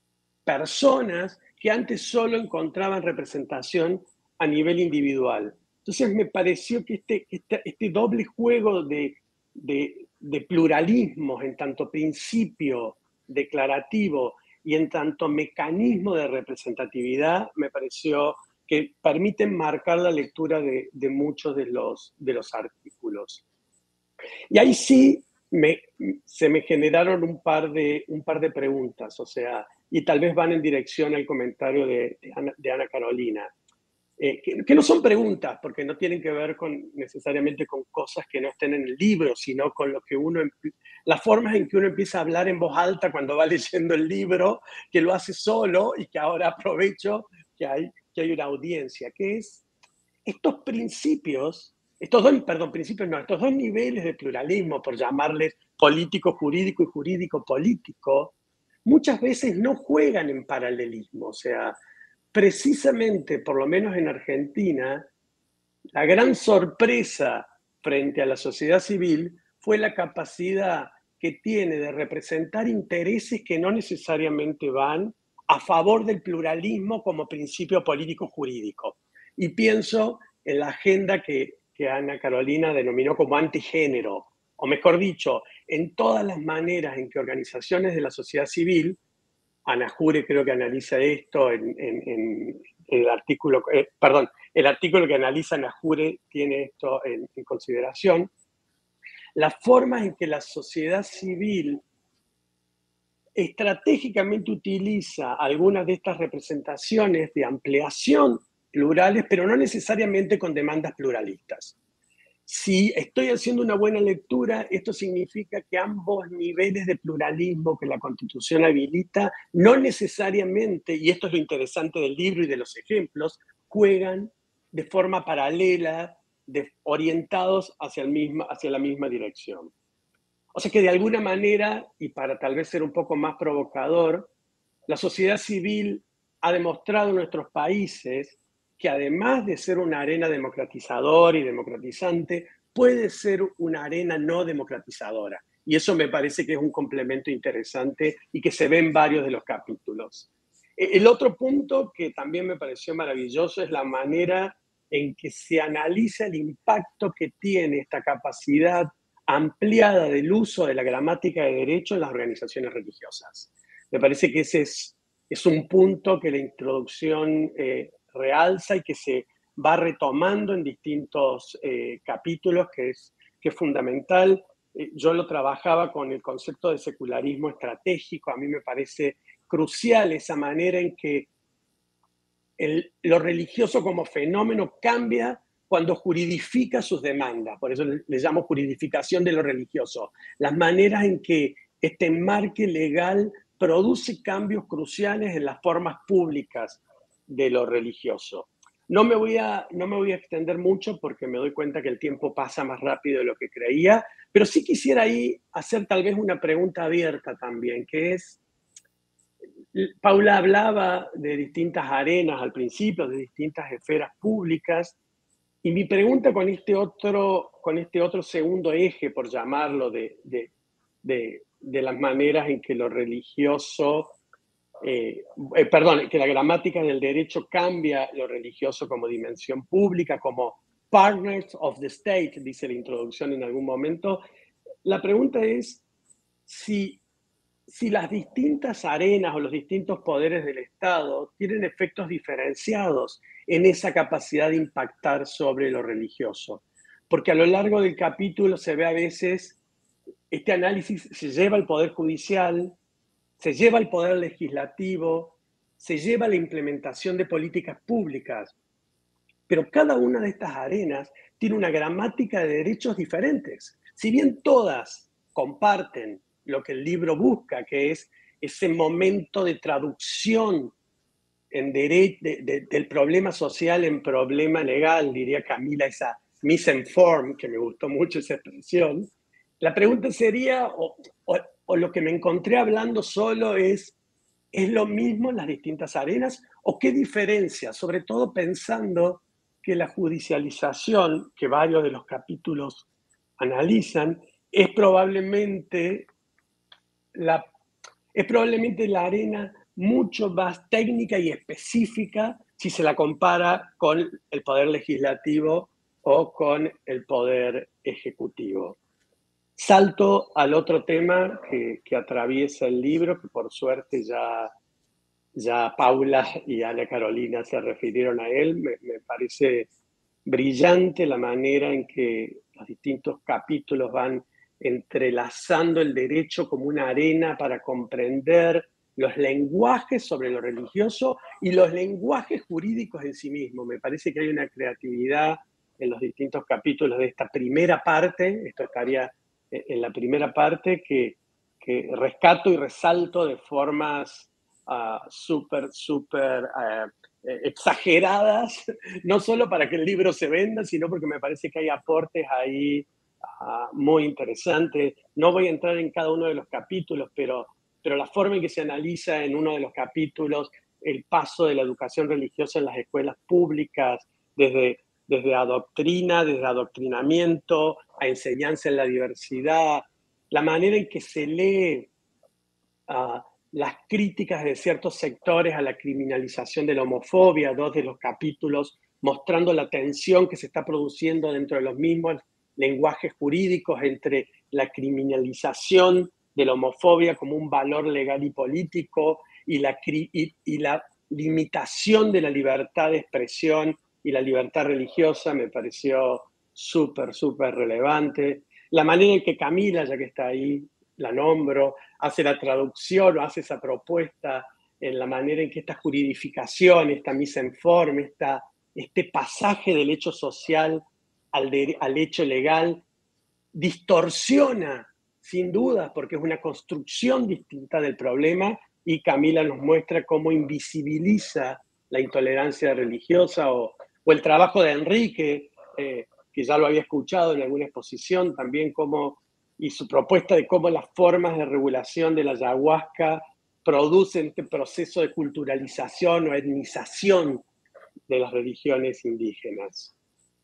Speaker 5: personas que antes solo encontraban representación a nivel individual. Entonces me pareció que este, este, este doble juego de, de, de pluralismos en tanto principio declarativo y en tanto mecanismo de representatividad me pareció que permiten marcar la lectura de, de muchos de los, de los artículos. Y ahí sí me, se me generaron un par, de, un par de preguntas, o sea, y tal vez van en dirección al comentario de, de, Ana, de Ana Carolina, eh, que, que no son preguntas, porque no tienen que ver con, necesariamente con cosas que no estén en el libro, sino con lo que uno, las formas en que uno empieza a hablar en voz alta cuando va leyendo el libro, que lo hace solo y que ahora aprovecho que hay que hay una audiencia, que es estos principios, estos dos, perdón, principios no, estos dos niveles de pluralismo, por llamarles político-jurídico y jurídico-político, muchas veces no juegan en paralelismo. O sea, precisamente, por lo menos en Argentina, la gran sorpresa frente a la sociedad civil fue la capacidad que tiene de representar intereses que no necesariamente van a favor del pluralismo como principio político-jurídico. Y pienso en la agenda que, que Ana Carolina denominó como antigénero, o mejor dicho, en todas las maneras en que organizaciones de la sociedad civil, Ana Jure creo que analiza esto en, en, en el artículo, eh, perdón, el artículo que analiza Ana Jure tiene esto en, en consideración, las formas en que la sociedad civil estratégicamente utiliza algunas de estas representaciones de ampliación plurales, pero no necesariamente con demandas pluralistas. Si estoy haciendo una buena lectura, esto significa que ambos niveles de pluralismo que la Constitución habilita, no necesariamente, y esto es lo interesante del libro y de los ejemplos, juegan de forma paralela, de, orientados hacia, el misma, hacia la misma dirección. O sea que de alguna manera, y para tal vez ser un poco más provocador, la sociedad civil ha demostrado en nuestros países que además de ser una arena democratizadora y democratizante, puede ser una arena no democratizadora. Y eso me parece que es un complemento interesante y que se ve en varios de los capítulos. El otro punto que también me pareció maravilloso es la manera en que se analiza el impacto que tiene esta capacidad ampliada del uso de la gramática de derecho en las organizaciones religiosas. Me parece que ese es, es un punto que la introducción eh, realza y que se va retomando en distintos eh, capítulos, que es, que es fundamental. Eh, yo lo trabajaba con el concepto de secularismo estratégico. A mí me parece crucial esa manera en que el, lo religioso como fenómeno cambia cuando juridifica sus demandas. Por eso le, le llamo juridificación de lo religioso. Las maneras en que este enmarque legal produce cambios cruciales en las formas públicas de lo religioso. No me, voy a, no me voy a extender mucho porque me doy cuenta que el tiempo pasa más rápido de lo que creía, pero sí quisiera ahí hacer tal vez una pregunta abierta también, que es, Paula hablaba de distintas arenas al principio, de distintas esferas públicas, y mi pregunta con este otro, con este otro segundo eje, por llamarlo, de, de, de, de las maneras en que lo religioso Eh, eh, perdón, que la gramática del derecho cambia lo religioso como dimensión pública, como partners of the state, dice la introducción en algún momento. La pregunta es si, si las distintas arenas o los distintos poderes del Estado tienen efectos diferenciados en esa capacidad de impactar sobre lo religioso. Porque a lo largo del capítulo se ve a veces, este análisis se lleva al Poder Judicial, se lleva al poder legislativo, se lleva a la implementación de políticas públicas, pero cada una de estas arenas tiene una gramática de derechos diferentes. Si bien todas comparten lo que el libro busca, que es ese momento de traducción en de, de, del problema social en problema legal, diría Camila, esa mise en forme, que me gustó mucho esa expresión, la pregunta sería, o, o, o lo que me encontré hablando solo es, ¿es lo mismo en las distintas arenas? ¿O qué diferencia? Sobre todo pensando que la judicialización, que varios de los capítulos analizan, es probablemente la, es probablemente la arena mucho más técnica y específica si se la compara con el poder legislativo o con el poder ejecutivo. Salto al otro tema que, que atraviesa el libro, que por suerte ya, ya Paula y Ana Carolina se refirieron a él. Me, me parece brillante la manera en que los distintos capítulos van entrelazando el derecho como una arena para comprender los lenguajes sobre lo religioso y los lenguajes jurídicos en sí mismos. Me parece que hay una creatividad en los distintos capítulos de esta primera parte, esto estaría en la primera parte, que, que rescato y resalto de formas uh, súper, súper uh, exageradas, no solo para que el libro se venda, sino porque me parece que hay aportes ahí uh, muy interesantes. No voy a entrar en cada uno de los capítulos, pero, pero la forma en que se analiza en uno de los capítulos el paso de la educación religiosa en las escuelas públicas, desde desde adoctrina, desde adoctrinamiento, a enseñanza en la diversidad, la manera en que se lee uh, las críticas de ciertos sectores a la criminalización de la homofobia, dos de los capítulos mostrando la tensión que se está produciendo dentro de los mismos lenguajes jurídicos, entre la criminalización de la homofobia como un valor legal y político y la, y, y la limitación de la libertad de expresión y la libertad religiosa me pareció súper, súper relevante. La manera en que Camila, ya que está ahí, la nombro, hace la traducción o hace esa propuesta en la manera en que esta juridificación, esta mise en forme, esta, este pasaje del hecho social al, de, al hecho legal, distorsiona, sin duda, porque es una construcción distinta del problema, y Camila nos muestra cómo invisibiliza la intolerancia religiosa, o, o el trabajo de Enrique, eh, que ya lo había escuchado en alguna exposición, también cómo, y su propuesta de cómo las formas de regulación de la ayahuasca producen este proceso de culturalización o etnización de las religiones indígenas.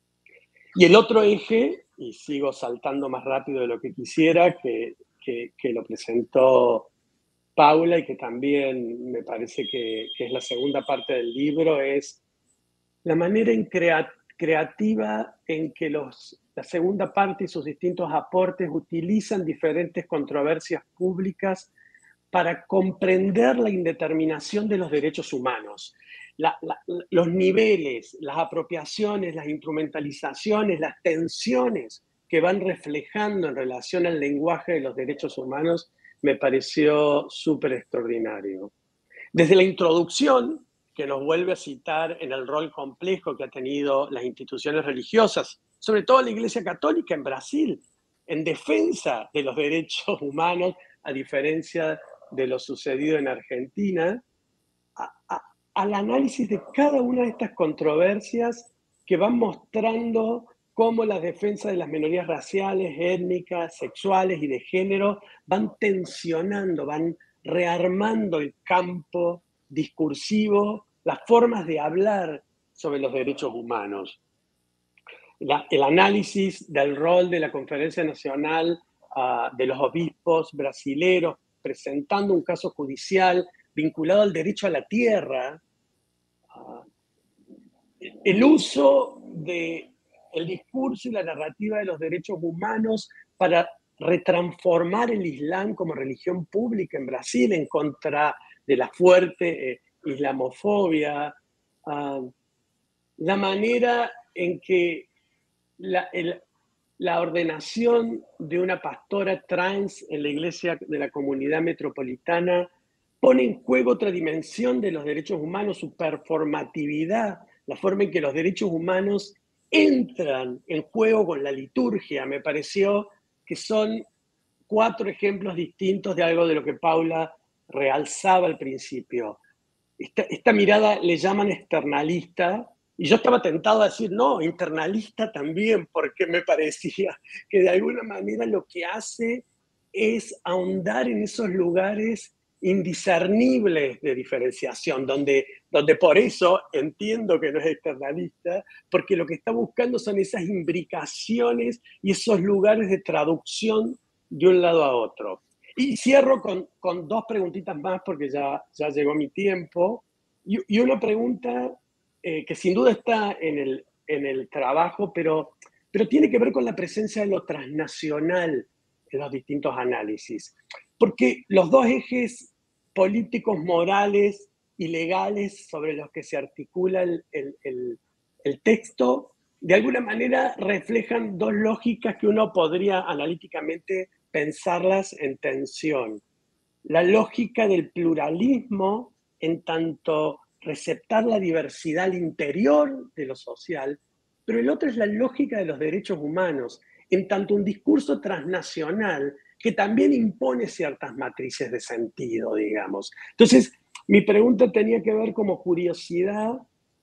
Speaker 5: Y el otro eje, y sigo saltando más rápido de lo que quisiera, que, que, que lo presentó Paula y que también me parece que, que es la segunda parte del libro, es la manera en crea, creativa en que los, la segunda parte y sus distintos aportes utilizan diferentes controversias públicas para comprender la indeterminación de los derechos humanos. La, la, los niveles, las apropiaciones, las instrumentalizaciones, las tensiones que van reflejando en relación al lenguaje de los derechos humanos me pareció súper extraordinario. Desde la introducción, que nos vuelve a citar en el rol complejo que ha tenido las instituciones religiosas, sobre todo la Iglesia Católica en Brasil, en defensa de los derechos humanos, a diferencia de lo sucedido en Argentina, a, a, al análisis de cada una de estas controversias que van mostrando cómo las defensas de las minorías raciales, étnicas, sexuales y de género van tensionando, van rearmando el campo discursivo, las formas de hablar sobre los derechos humanos. La, el análisis del rol de la Conferencia Nacional uh, de los Obispos brasileros, presentando un caso judicial vinculado al derecho a la tierra, uh, el uso del discurso y la narrativa de los derechos humanos para retransformar el Islam como religión pública en Brasil en contra de la fuerte eh, islamofobia, uh, la manera en que la, el, la ordenación de una pastora trans en la iglesia de la comunidad metropolitana pone en juego otra dimensión de los derechos humanos, su performatividad, la forma en que los derechos humanos entran en juego con la liturgia. Me pareció que son cuatro ejemplos distintos de algo de lo que Paula realzaba al principio. Esta, esta mirada le llaman externalista, y yo estaba tentado a decir, no, internalista también, porque me parecía que de alguna manera lo que hace es ahondar en esos lugares indiscernibles de diferenciación, donde, donde por eso entiendo que no es externalista, porque lo que está buscando son esas imbricaciones y esos lugares de traducción de un lado a otro. Y cierro con, con dos preguntitas más, porque ya, ya llegó mi tiempo, y, y una pregunta eh, que sin duda está en el, en el trabajo, pero, pero tiene que ver con la presencia de lo transnacional en los distintos análisis. Porque los dos ejes políticos, morales y legales sobre los que se articula el, el, el, el texto, de alguna manera reflejan dos lógicas que uno podría analíticamente pensarlas en tensión. La lógica del pluralismo, en tanto receptar la diversidad al interior de lo social, pero el otro es la lógica de los derechos humanos, en tanto un discurso transnacional que también impone ciertas matrices de sentido, digamos. Entonces, mi pregunta tenía que ver como curiosidad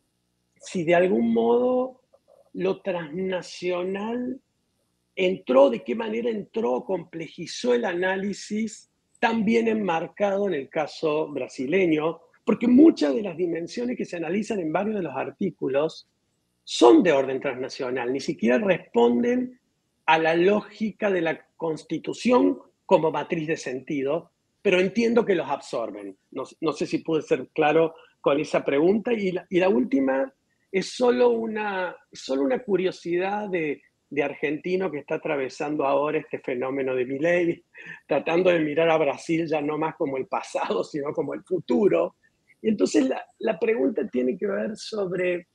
Speaker 5: si de algún modo lo transnacional entró, de qué manera entró, complejizó el análisis tan bien enmarcado en el caso brasileño, porque muchas de las dimensiones que se analizan en varios de los artículos son de orden transnacional, ni siquiera responden a la lógica de la Constitución como matriz de sentido, pero entiendo que los absorben. No, no sé si pude ser claro con esa pregunta. Y la, y la última es solo una, solo una curiosidad de, de argentino que está atravesando ahora este fenómeno de Milei, tratando de mirar a Brasil ya no más como el pasado, sino como el futuro. Y entonces la, la pregunta tiene que ver sobre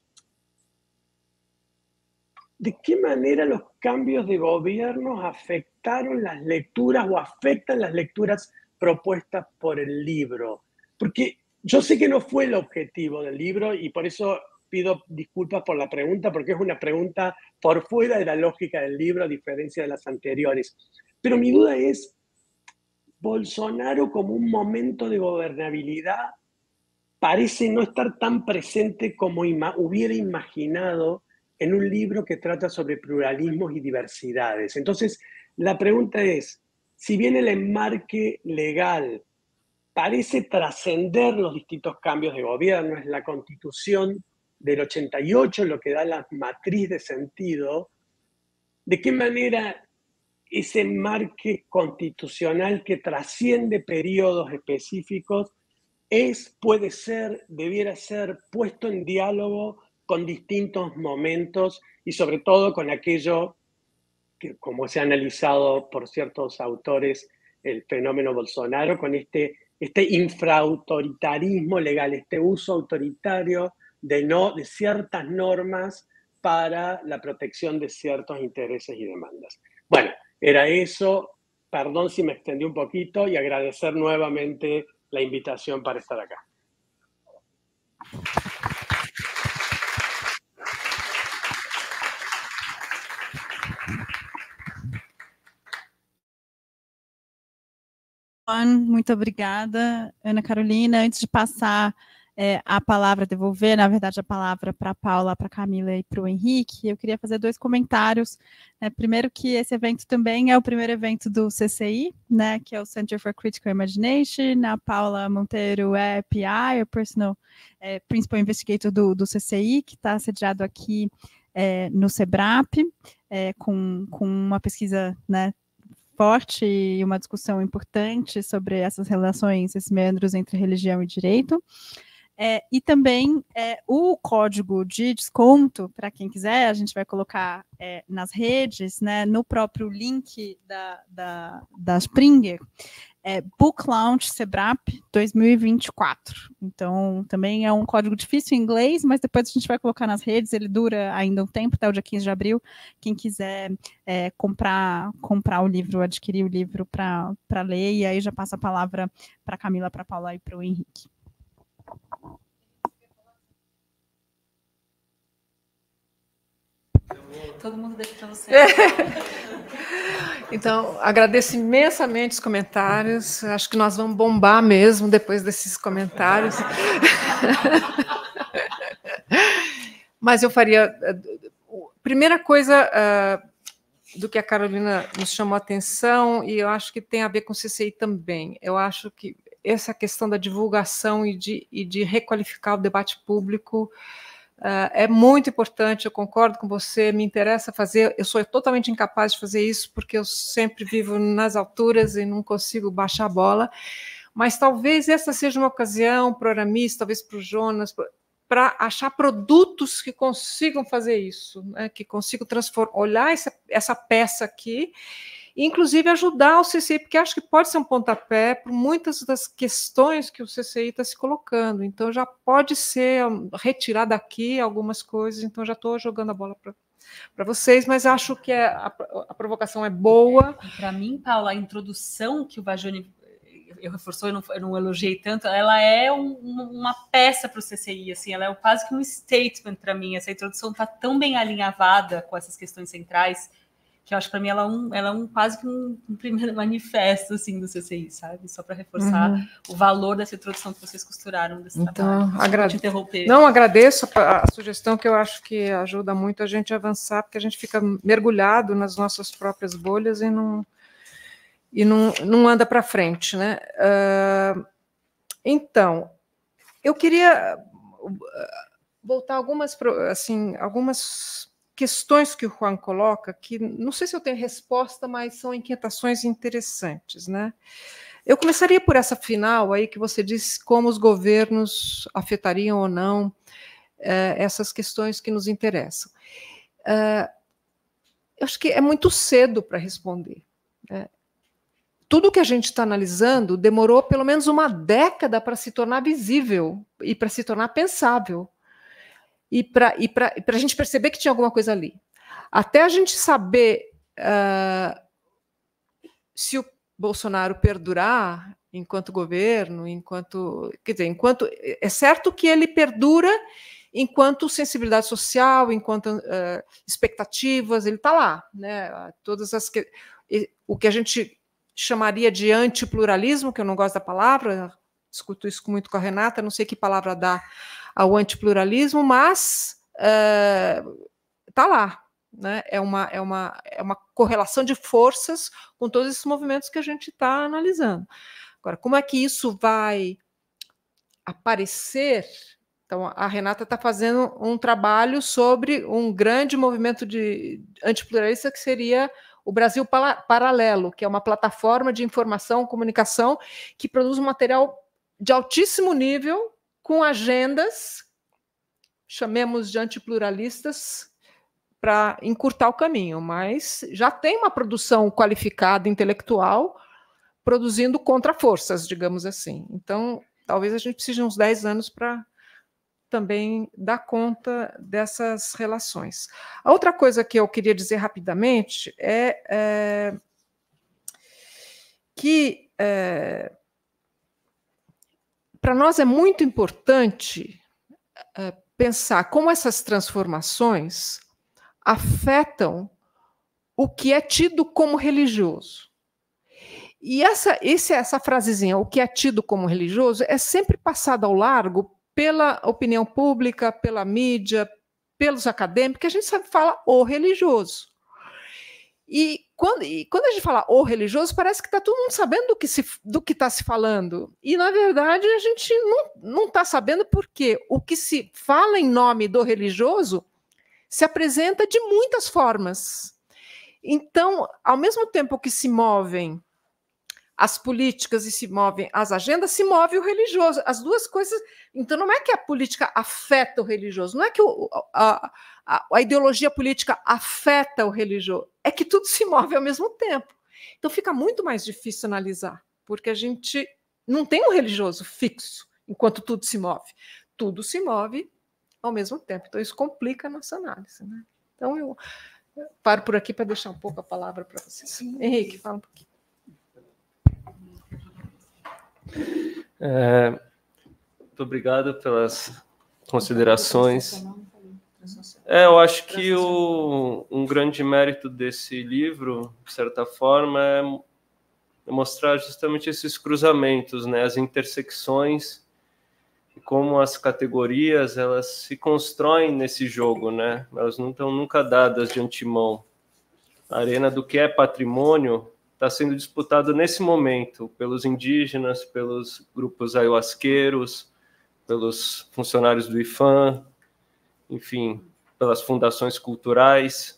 Speaker 5: de qué manera los cambios de gobierno afectaron las lecturas o afectan las lecturas propuestas por el libro. Porque yo sé que no fue el objetivo del libro y por eso pido disculpas por la pregunta, porque es una pregunta por fuera de la lógica del libro, a diferencia de las anteriores. Pero mi duda es, Bolsonaro como un momento de gobernabilidad parece no estar tan presente como ima- hubiera imaginado en un libro que trata sobre pluralismos y diversidades. Entonces, la pregunta es, si bien el enmarque legal parece trascender los distintos cambios de gobierno, es la Constitución del ochenta y ocho lo que da la matriz de sentido, ¿de qué manera ese enmarque constitucional que trasciende periodos específicos es, puede ser, debiera ser puesto en diálogo con distintos momentos y sobre todo con aquello que, como se ha analizado por ciertos autores, el fenómeno Bolsonaro, con este, este infraautoritarismo legal, este uso autoritario de, no, de ciertas normas para la protección de ciertos intereses y demandas. Bueno, era eso. Perdón si me extendí un poquito y agradecer nuevamente la invitación para estar acá.
Speaker 1: Muito obrigada, Ana Carolina. Antes de passar é, a palavra, devolver, na verdade, a palavra para a Paula, para a Camila e para o Henrique, eu queria fazer dois comentários. É, primeiro que esse evento também é o primeiro evento do C C I, né, que é o Center for Critical Imagination. A Paula Monteiro é P I, o Personal é, Principal Investigator do, do C C I, que está sediado aqui é, no SEBRAP, é, com, com uma pesquisa, né, forte e uma discussão importante sobre essas relações, esses meandros entre religião e direito. É, e também é, o código de desconto, para quem quiser, a gente vai colocar é, nas redes, né, no próprio link da, da, da Springer, é Book Launch SEBRAP dois mil e vinte e quatro. Então, também é um código difícil em inglês, mas depois a gente vai colocar nas redes, ele dura ainda um tempo, até o dia quinze de abril. Quem quiser é, comprar, comprar o livro, adquirir o livro para ler, e aí já passa a palavra para a Camila, para a Paula e para o Henrique.
Speaker 4: Todo mundo deixa para você.
Speaker 2: Então, agradeço imensamente os comentários. Acho que nós vamos bombar mesmo depois desses comentários. Mas eu faria... Primeira coisa uh, do que a Carolina nos chamou a atenção, e eu acho que tem a ver com o C C I também. Eu acho que essa questão da divulgação e de, e de requalificar o debate público Uh, é muito importante, eu concordo com você, me interessa fazer, eu sou totalmente incapaz de fazer isso, porque eu sempre vivo nas alturas e não consigo baixar a bola, mas talvez essa seja uma ocasião para o Aramis, talvez para o Jonas, para achar produtos que consigam fazer isso, né, que consigam transformar, olhar essa, essa peça aqui, e inclusive ajudar o C C I, porque acho que pode ser um pontapé para muitas das questões que o C C I está se colocando. Então, já pode ser retirar daqui algumas coisas, então já estou jogando a bola para vocês, mas acho que é, a, a provocação é boa.
Speaker 4: Para mim, Paula, a introdução que o Vajone eu reforçou, eu não, eu não elogiei tanto, ela é um, uma peça para o C C I, assim, ela é quase que um statement para mim. Essa introdução está tão bem alinhavada com essas questões centrais, que eu acho que para mim ela é, um, ela é um, quase que um, um primeiro manifesto assim, do C C I, sabe? Só para reforçar uhum. o valor dessa introdução que vocês costuraram desse
Speaker 2: então,
Speaker 4: trabalho.
Speaker 2: Agrade... interromper. Não, agradeço a, a sugestão, que eu acho que ajuda muito a gente a avançar, porque a gente fica mergulhado nas nossas próprias bolhas e não, e não, não anda para frente, né? Uh, então, eu queria voltar algumas, assim, algumas questões que o Juan coloca, que não sei se eu tenho resposta, mas são inquietações interessantes, né? Eu começaria por essa final aí, que você disse como os governos afetariam ou não eh, essas questões que nos interessam. Eh, eu acho que é muito cedo para responder. Né? Tudo que a gente está analisando demorou pelo menos uma década para se tornar visível e para se tornar pensável. E para e para a gente perceber que tinha alguma coisa ali. Até a gente saber uh, se o Bolsonaro perdurar enquanto governo, enquanto, quer dizer, enquanto é certo que ele perdura enquanto sensibilidade social, enquanto uh, expectativas, ele está lá, né? Todas as que, o que a gente chamaria de antipluralismo, que eu não gosto da palavra, discuto isso muito com a Renata, não sei que palavra dá ao antipluralismo, mas está uh, lá. Né? É, uma, é, uma, é uma correlação de forças com todos esses movimentos que a gente está analisando. Agora, como é que isso vai aparecer? Então, a Renata está fazendo um trabalho sobre um grande movimento de antipluralista que seria o Brasil Paralelo, que é uma plataforma de informação e comunicação que produz um material de altíssimo nível com agendas, chamemos de antipluralistas, para encurtar o caminho, mas já tem uma produção qualificada intelectual produzindo contraforças, digamos assim. Então, talvez a gente precise de uns dez anos para também dar conta dessas relações. A outra coisa que eu queria dizer rapidamente é, é que é, para nós é muito importante é, pensar como essas transformações afetam o que é tido como religioso. E essa, esse, essa frasezinha, o que é tido como religioso, é sempre passada ao largo pela opinião pública, pela mídia, pelos acadêmicos, que a gente sempre fala o religioso. E quando, e quando a gente fala o religioso, parece que está todo mundo sabendo do que se, do que está se falando. E, na verdade, a gente não está sabendo porque o que se fala em nome do religioso se apresenta de muitas formas. Então, ao mesmo tempo que se movem as políticas e se movem as agendas, se move o religioso. As duas coisas... Então, não é que a política afeta o religioso, não é que o, a, a, a ideologia política afeta o religioso, é que tudo se move ao mesmo tempo. Então, fica muito mais difícil analisar, porque a gente não tem um religioso fixo enquanto tudo se move. Tudo se move ao mesmo tempo. Então, isso complica a nossa análise. Né? Então, eu paro por aqui para deixar um pouco a palavra para vocês. Sim. Henrique, fala um pouquinho.
Speaker 6: É, muito obrigado pelas considerações. É, eu acho que o, um grande mérito desse livro, de certa forma, é mostrar justamente esses cruzamentos, né, as intersecções, e como as categorias elas se constroem nesse jogo, né? Elas não estão nunca dadas de antemão. A arena do que é patrimônio está sendo disputado nesse momento pelos indígenas, pelos grupos ayahuasqueiros, pelos funcionários do IFAM, enfim, pelas fundações culturais.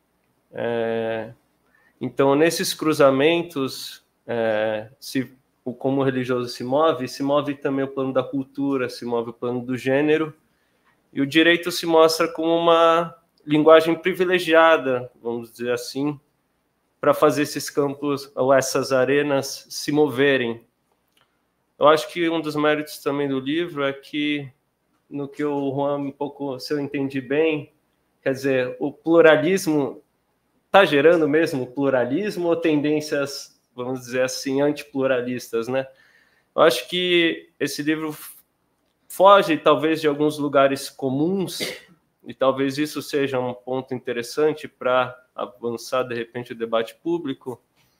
Speaker 6: É, então, nesses cruzamentos, é, se, como o religioso se move, se move também o plano da cultura, se move o plano do gênero, e o direito se mostra como uma linguagem privilegiada, vamos dizer assim, para fazer esses campos ou essas arenas se moverem. Eu acho que um dos méritos também do livro é que, no que o Juan, um pouco, se eu entendi bem, quer dizer, o pluralismo está gerando mesmo pluralismo ou tendências, vamos dizer assim, antipluralistas, né? Eu acho que esse livro foge, talvez, de alguns lugares comuns, e talvez isso seja um ponto interessante para avançar, de repente, o debate público,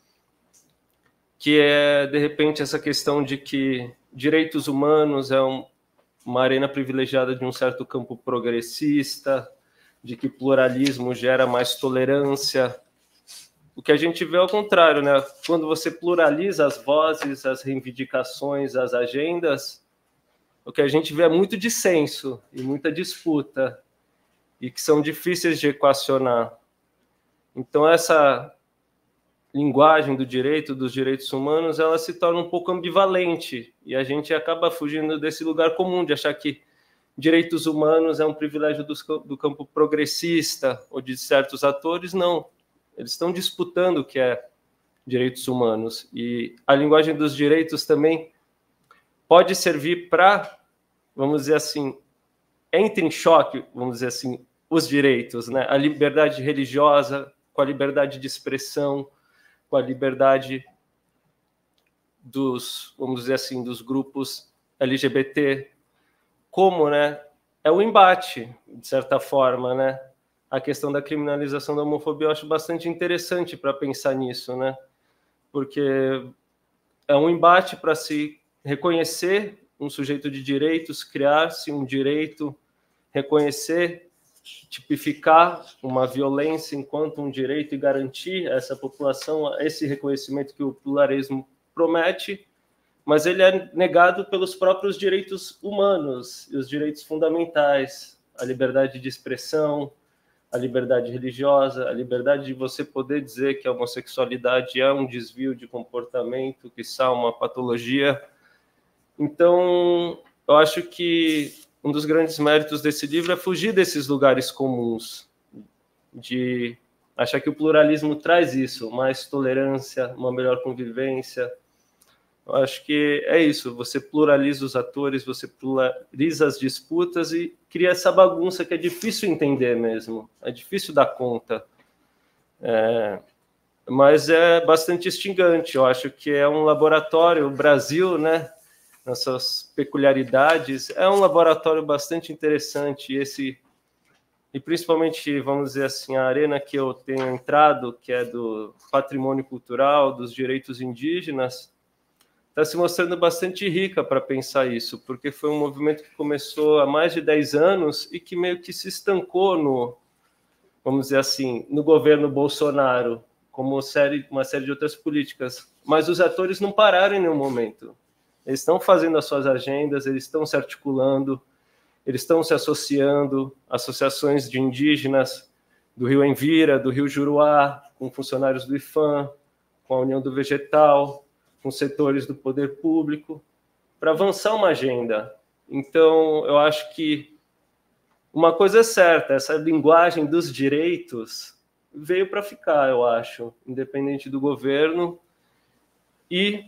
Speaker 6: que é, de repente, essa questão de que direitos humanos é um, uma arena privilegiada de um certo campo progressista, de que pluralismo gera mais tolerância. O que a gente vê é o contrário, né? Quando você pluraliza as vozes, as reivindicações, as agendas, o que a gente vê é muito dissenso e muita disputa, e que são difíceis de equacionar. Então, essa linguagem do direito, dos direitos humanos, ela se torna um pouco ambivalente, e a gente acaba fugindo desse lugar comum de achar que direitos humanos é um privilégio do, do campo progressista ou de certos atores. Não. eles estão disputando o que é direitos humanos. E a linguagem dos direitos também pode servir para, vamos dizer assim, entre em choque, vamos dizer assim, os direitos, né? A liberdade religiosa com a liberdade de expressão, com a liberdade dos, vamos dizer assim, dos grupos L G B T, como, né, é o embate, de certa forma, né? A questão da criminalização da homofobia eu acho bastante interessante para pensar nisso, né? Porque é um embate para se reconhecer um sujeito de direitos, criar-se um direito, reconhecer, tipificar uma violência enquanto um direito e garantir a essa população esse reconhecimento que o pluralismo promete, mas ele é negado pelos próprios direitos humanos e os direitos fundamentais, a liberdade de expressão, a liberdade religiosa, a liberdade de você poder dizer que a homossexualidade é um desvio de comportamento, que quiçá uma patologia. Então, eu acho que um dos grandes méritos desse livro é fugir desses lugares comuns, de achar que o pluralismo traz isso, mais tolerância, uma melhor convivência. Eu acho que é isso, você pluraliza os atores, você pluraliza as disputas e cria essa bagunça que é difícil entender mesmo, é difícil dar conta. É, mas é bastante instigante, eu acho que é um laboratório, o Brasil, né, nas suas peculiaridades, é um laboratório bastante interessante, esse, e principalmente, vamos dizer assim, a arena que eu tenho entrado, que é do patrimônio cultural, dos direitos indígenas, está se mostrando bastante rica para pensar isso, porque foi um movimento que começou há mais de dez anos e que meio que se estancou no, vamos dizer assim, no governo Bolsonaro, como série, uma série de outras políticas. Mas os atores não pararam em nenhum momento. Eles estão fazendo as suas agendas, eles estão se articulando, eles estão se associando, associações de indígenas do Rio Envira, do Rio Juruá, com funcionários do IFAM, com a União do Vegetal, com setores do poder público, para avançar uma agenda. Então, eu acho que uma coisa é certa, essa linguagem dos direitos veio para ficar, eu acho, independente do governo, e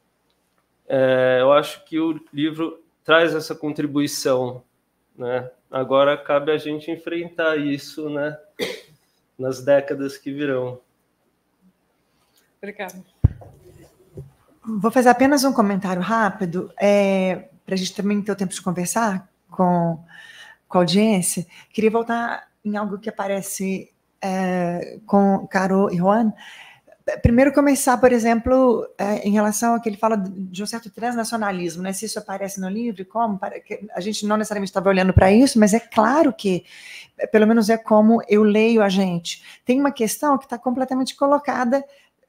Speaker 6: é, eu acho que o livro traz essa contribuição, né? Agora cabe a gente enfrentar isso, né, nas décadas que virão.
Speaker 1: Obrigada.
Speaker 3: Vou fazer apenas um comentário rápido, é, para a gente também ter o tempo de conversar com, com a audiência. Queria voltar em algo que aparece é, com Caro e Juan. Primeiro começar, por exemplo, é, em relação a que ele fala de um certo transnacionalismo, né? Se isso aparece no livro, como? A gente não necessariamente estava olhando para isso, mas é claro que, pelo menos é como eu leio a gente. Tem uma questão que está completamente colocada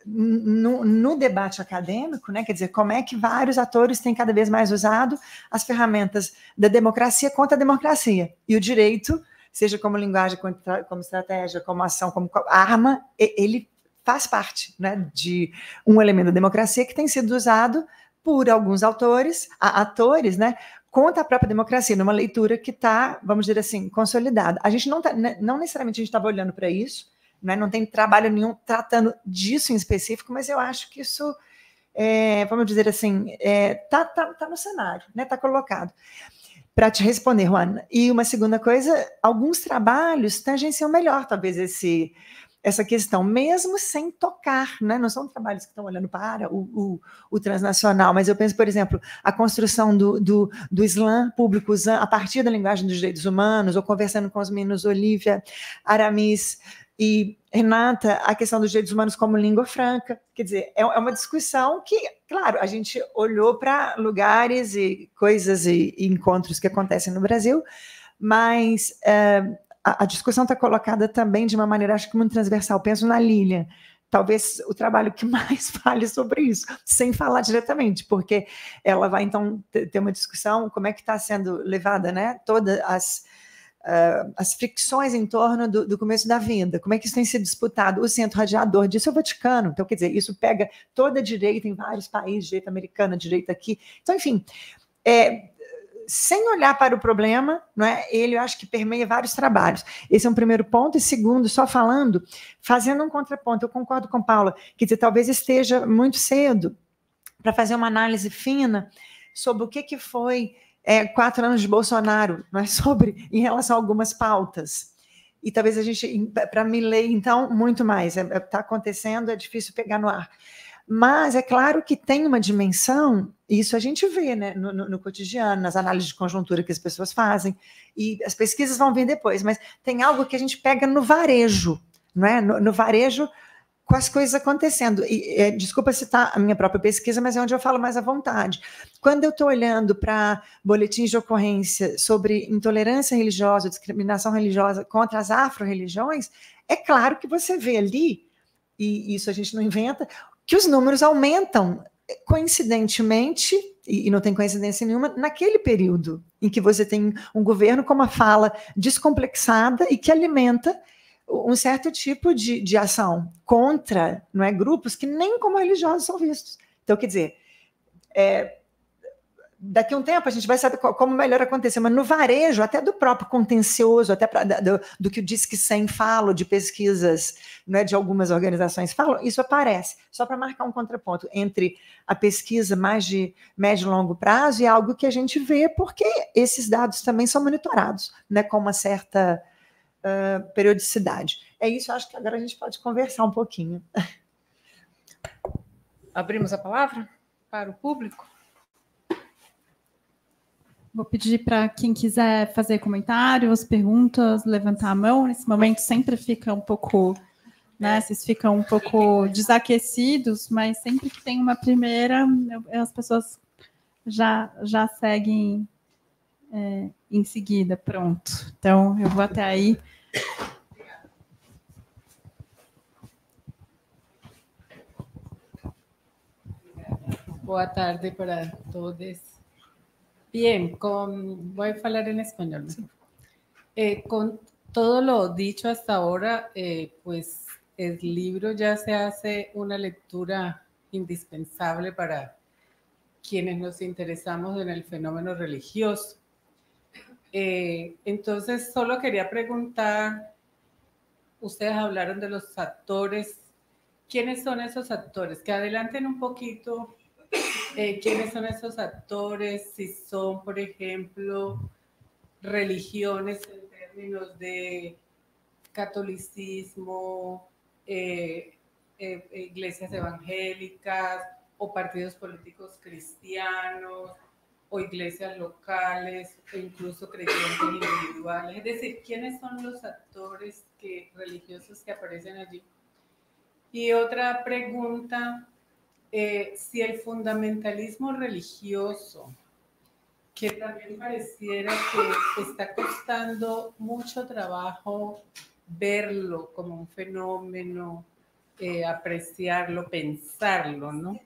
Speaker 3: No, no debate acadêmico, né? Quer dizer, como é que vários atores têm cada vez mais usado as ferramentas da democracia contra a democracia. E o direito, seja como linguagem, como estratégia, como ação, como arma, ele faz parte, né, de um elemento da democracia que tem sido usado por alguns autores, atores, né, contra a própria democracia, numa leitura que está, vamos dizer assim, consolidada. A gente não, tá, não necessariamente a gente estava olhando para isso, né? Não tem trabalho nenhum tratando disso em específico, mas eu acho que isso, é, vamos dizer assim, está é, tá, tá, tá no cenário, né? Está colocado. Para te responder, Juan. E uma segunda coisa, alguns trabalhos tangenciam melhor, talvez, esse, essa questão, mesmo sem tocar, né? Não são trabalhos que estão olhando para o, o, o transnacional, mas eu penso, por exemplo, a construção do, do, do Islã público usando, a partir da linguagem dos direitos humanos, ou conversando com os meninos Olivia, Aramis e Renata, a questão dos direitos humanos como língua franca. Quer dizer, é uma discussão que, claro, a gente olhou para lugares e coisas e, e encontros que acontecem no Brasil, mas é, a, a discussão está colocada também de uma maneira, acho que muito transversal. Penso na Lilian, talvez o trabalho que mais fale sobre isso, sem falar diretamente, porque ela vai, então, ter uma discussão, como é que está sendo levada, né, todas as... Uh, as fricções em torno do, do começo da vida, como é que isso tem sido disputado, o centro radiador disso é o Vaticano, então, quer dizer, isso pega toda a direita em vários países, direita americana, direita aqui, então, enfim, é, sem olhar para o problema, não é? Ele, eu acho que permeia vários trabalhos. Esse é um primeiro ponto. E segundo, só falando, fazendo um contraponto, eu concordo com Paula, quer dizer, talvez esteja muito cedo para fazer uma análise fina sobre o que, que foi é, quatro anos de Bolsonaro, não é? Sobre, em relação a algumas pautas. E talvez a gente, para me ler, então, muito mais. Está é, acontecendo, é difícil pegar no ar. Mas é claro que tem uma dimensão, isso a gente vê, né, no, no, no cotidiano, nas análises de conjuntura que as pessoas fazem, e as pesquisas vão vir depois, mas tem algo que a gente pega no varejo, não é? No, no varejo, com as coisas acontecendo. E, é, desculpa citar a minha própria pesquisa, mas é onde eu falo mais à vontade. Quando eu estou olhando para boletins de ocorrência sobre intolerância religiosa, discriminação religiosa contra as afro-religiões, é claro que você vê ali, e isso a gente não inventa, que os números aumentam coincidentemente, e não tem coincidência nenhuma, naquele período em que você tem um governo com uma fala descomplexada e que alimenta um certo tipo de, de ação contra, não é, grupos que nem como religiosos são vistos. Então, quer dizer, é, daqui a um tempo a gente vai saber como melhor acontecer, mas no varejo, até do próprio contencioso, até pra, do, do que o Disque cem fala, de pesquisas, não é, de algumas organizações falam, isso aparece, só para marcar um contraponto entre a pesquisa mais de médio e longo prazo e algo que a gente vê, porque esses dados também são monitorados, né, com uma certa uh, periodicidade. É isso, acho que agora a gente pode conversar um pouquinho.
Speaker 2: Abrimos a palavra para o público?
Speaker 1: Vou pedir para quem quiser fazer comentários, perguntas, levantar a mão. Nesse momento sempre fica um pouco, né? Vocês ficam um pouco desaquecidos, mas sempre que tem uma primeira, as pessoas já, já seguem é, em seguida. Pronto. Então, eu vou até aí.
Speaker 7: Boa tarde para todos. Bien, con, voy a hablar en español. ¿No? Eh, con todo lo dicho hasta ahora, eh, pues el libro ya se hace una lectura indispensable para quienes nos interesamos en el fenómeno religioso. Eh, entonces, solo quería preguntar, ustedes hablaron de los actores, ¿quiénes son esos actores? Que adelanten un poquito. Eh, ¿Quiénes son esos actores? Si son, por ejemplo, religiones en términos de catolicismo, eh, eh, iglesias evangélicas o partidos políticos cristianos o iglesias locales o incluso creyentes individuales. Es decir, ¿quiénes son los actores que, religiosos que aparecen allí? Y otra pregunta... Eh, si el fundamentalismo religioso, que también pareciera que está costando mucho trabajo verlo como un fenómeno, eh, apreciarlo, pensarlo, ¿no?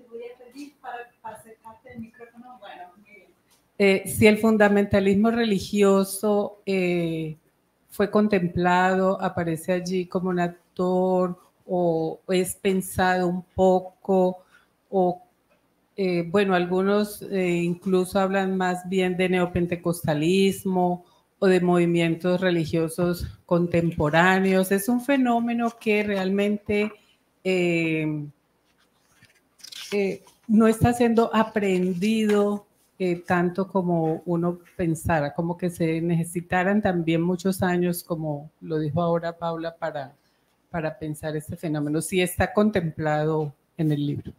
Speaker 7: Eh, si el fundamentalismo religioso eh, fue contemplado, aparece allí como un actor o es pensado un poco... o, eh, bueno, algunos eh, incluso hablan más bien de neopentecostalismo o de movimientos religiosos contemporáneos. Es un fenómeno que realmente eh, eh, no está siendo aprendido eh, tanto como uno pensara, como que se necesitaran también muchos años, como lo dijo ahora Paula, para, para pensar este fenómeno. Sí está contemplado en el libro.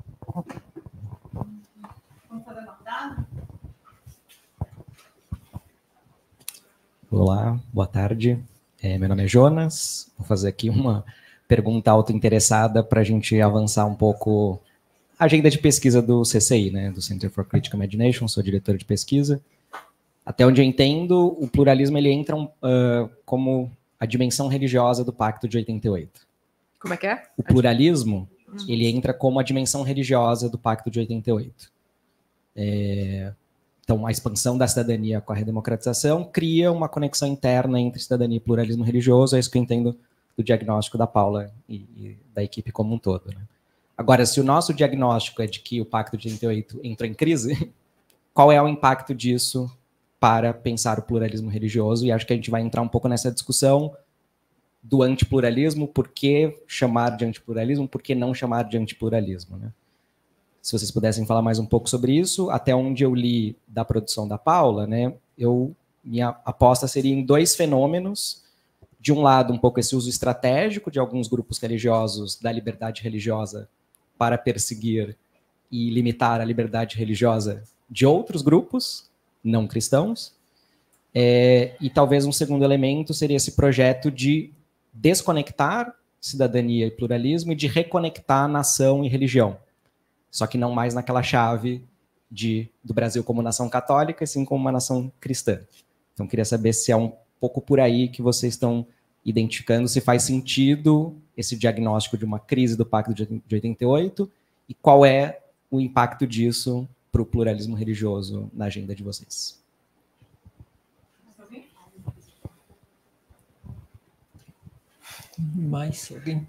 Speaker 8: Olá, boa tarde. É, meu nome é Jonas. Vou fazer aqui uma pergunta autointeressada para a gente avançar um pouco a agenda de pesquisa do C C I, né, do Center for Critical Imagination. Sou diretor de pesquisa. Até onde eu entendo, o pluralismo ele entra uh, como a dimensão religiosa do Pacto de oitenta e oito.
Speaker 2: Como é que é?
Speaker 8: O pluralismo ele entra como a dimensão religiosa do Pacto de oitenta e oito. É, então, a expansão da cidadania com a redemocratização cria uma conexão interna entre cidadania e pluralismo religioso, é isso que eu entendo do diagnóstico da Paula e, e da equipe como um todo. Né? Agora, se o nosso diagnóstico é de que o Pacto de oitenta e oito entrou em crise, qual é o impacto disso para pensar o pluralismo religioso, e acho que a gente vai entrar um pouco nessa discussão do antipluralismo, por que chamar de antipluralismo, por que não chamar de antipluralismo, né? Se vocês pudessem falar mais um pouco sobre isso, até onde eu li da produção da Paula, né, eu, minha aposta seria em dois fenômenos. De um lado, um pouco esse uso estratégico de alguns grupos religiosos da liberdade religiosa para perseguir e limitar a liberdade religiosa de outros grupos não cristãos. É, e talvez um segundo elemento seria esse projeto de desconectar cidadania e pluralismo e de reconectar nação e religião. Só que não mais naquela chave de, do Brasil como nação católica, e sim como uma nação cristã. Então, queria saber se é um pouco por aí que vocês estão identificando, se faz sentido esse diagnóstico de uma crise do Pacto de oitenta e oito e qual é o impacto disso para o pluralismo religioso na agenda de vocês.
Speaker 2: Mais alguém?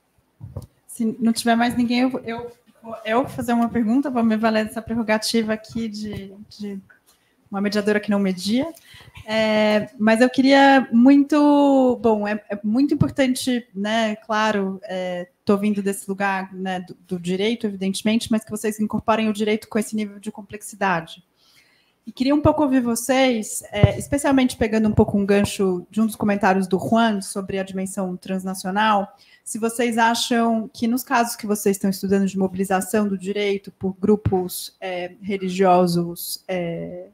Speaker 1: Se não tiver mais ninguém, eu, eu, eu vou fazer uma pergunta, vou me valer dessa prerrogativa aqui de, de uma mediadora que não media. É, mas eu queria muito... Bom, é, é muito importante, né, claro, estou é, vindo desse lugar, né, do, do direito, evidentemente, mas que vocês incorporem o direito com esse nível de complexidade. E queria um pouco ouvir vocês, é, especialmente pegando um pouco um gancho de um dos comentários do Juan sobre a dimensão transnacional, se vocês acham que nos casos que vocês estão estudando de mobilização do direito por grupos é, religiosos é,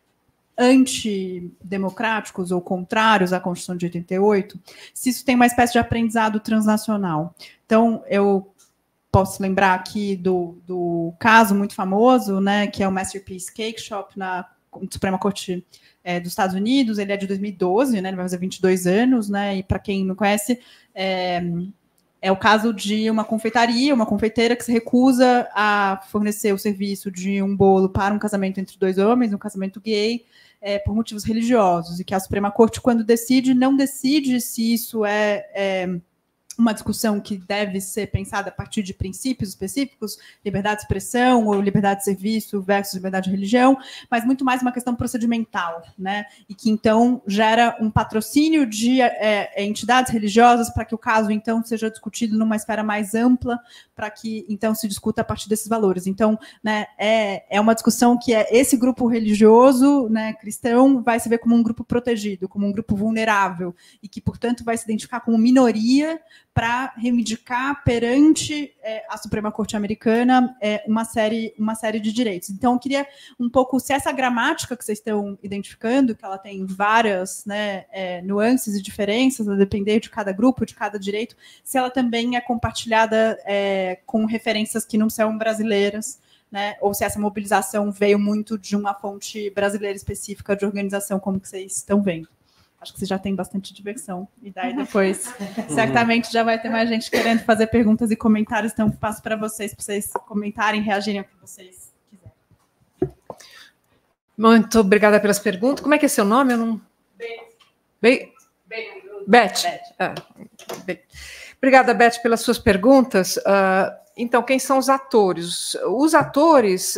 Speaker 1: antidemocráticos ou contrários à Constituição de oitenta e oito, se isso tem uma espécie de aprendizado transnacional. Então, eu posso lembrar aqui do, do caso muito famoso, né, que é o Masterpiece Cake Shop na Suprema Corte é, dos Estados Unidos. Ele é de dois mil e doze, né, ele vai fazer vinte e dois anos, né, e para quem não conhece, é, é o caso de uma confeitaria, uma confeiteira que se recusa a fornecer o serviço de um bolo para um casamento entre dois homens, um casamento gay, é, por motivos religiosos, e que a Suprema Corte, quando decide, não decide se isso é... é uma discussão que deve ser pensada a partir de princípios específicos, liberdade de expressão ou liberdade de serviço versus liberdade de religião, mas muito mais uma questão procedimental, né? E que, então, gera um patrocínio de é, entidades religiosas para que o caso, então, seja discutido numa esfera mais ampla, para que, então, se discuta a partir desses valores. Então, né, é, é uma discussão que é esse grupo religioso, né, cristão, vai se ver como um grupo protegido, como um grupo vulnerável, e que, portanto, vai se identificar como minoria para reivindicar perante é, a Suprema Corte Americana é, uma, série, uma série de direitos. Então, eu queria um pouco, se essa gramática que vocês estão identificando, que ela tem várias, né, é, nuances e diferenças, a depender de cada grupo, de cada direito, se ela também é compartilhada é, com referências que não são brasileiras, né, ou se essa mobilização veio muito de uma fonte brasileira específica de organização, como que vocês estão vendo. Acho que você já tem bastante diversão. E daí depois, certamente, já vai ter mais gente querendo fazer perguntas e comentários. Então, passo para vocês, para vocês comentarem, reagirem ao que vocês quiserem.
Speaker 2: Muito obrigada pelas perguntas. Como é que é seu nome? Eu não... Beth. Beth. Beth. Beth. Ah, Beth. Obrigada, Beth, pelas suas perguntas. Uh, então, quem são os atores? Os atores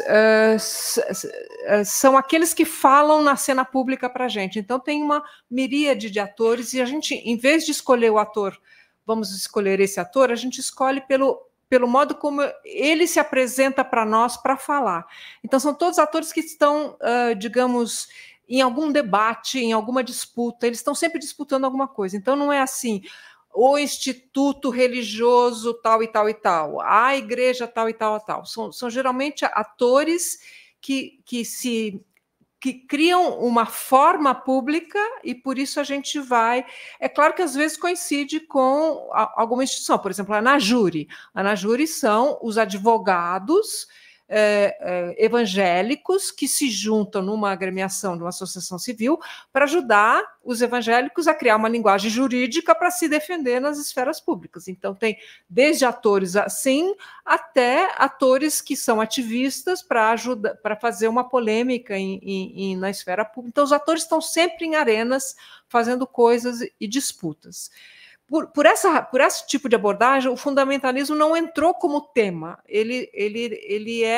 Speaker 2: uh, são aqueles que falam na cena pública para a gente. Então, tem uma miríade de atores e a gente, em vez de escolher o ator, vamos escolher esse ator, a gente escolhe pelo, pelo modo como ele se apresenta para nós para falar. Então, são todos atores que estão, uh, digamos, em algum debate, em alguma disputa, eles estão sempre disputando alguma coisa. Então, não é assim... o instituto religioso tal e tal e tal, a igreja tal e tal e tal. São, são geralmente atores que, que, se, que criam uma forma pública e por isso a gente vai... É claro que às vezes coincide com alguma instituição, por exemplo, a Anajure. A Anajure são os advogados É, é, evangélicos que se juntam numa agremiação, numa associação civil, para ajudar os evangélicos a criar uma linguagem jurídica para se defender nas esferas públicas. Então, tem desde atores assim até atores que são ativistas para ajudar, para fazer uma polêmica em, em, em, na esfera pública. Então, os atores estão sempre em arenas fazendo coisas e disputas. Por, por, essa, por esse tipo de abordagem, o fundamentalismo não entrou como tema. Ele, ele, ele é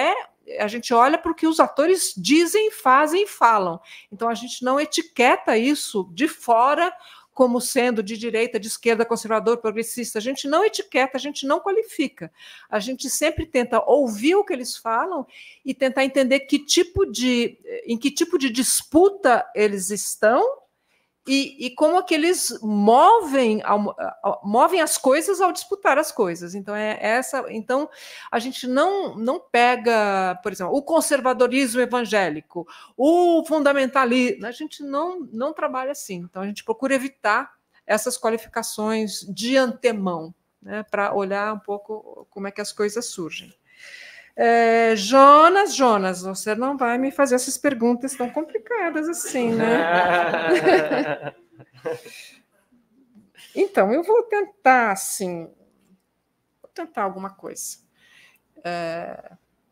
Speaker 2: a gente olha para o que os atores dizem, fazem e falam. Então, a gente não etiqueta isso de fora como sendo de direita, de esquerda, conservador, progressista. A gente não etiqueta, a gente não qualifica. A gente sempre tenta ouvir o que eles falam e tentar entender que tipo de, em que tipo de disputa eles estão e, e como é que eles movem, ao, ao, movem as coisas ao disputar as coisas. Então, é essa. Então, a gente não, não pega, por exemplo, o conservadorismo evangélico, o fundamentalismo. A gente não, não trabalha assim. Então, a gente procura evitar essas qualificações de antemão, né, para olhar um pouco como é que as coisas surgem. É, Jonas, Jonas, você não vai me fazer essas perguntas tão complicadas assim, né? Então, eu vou tentar, assim, vou tentar alguma coisa. É,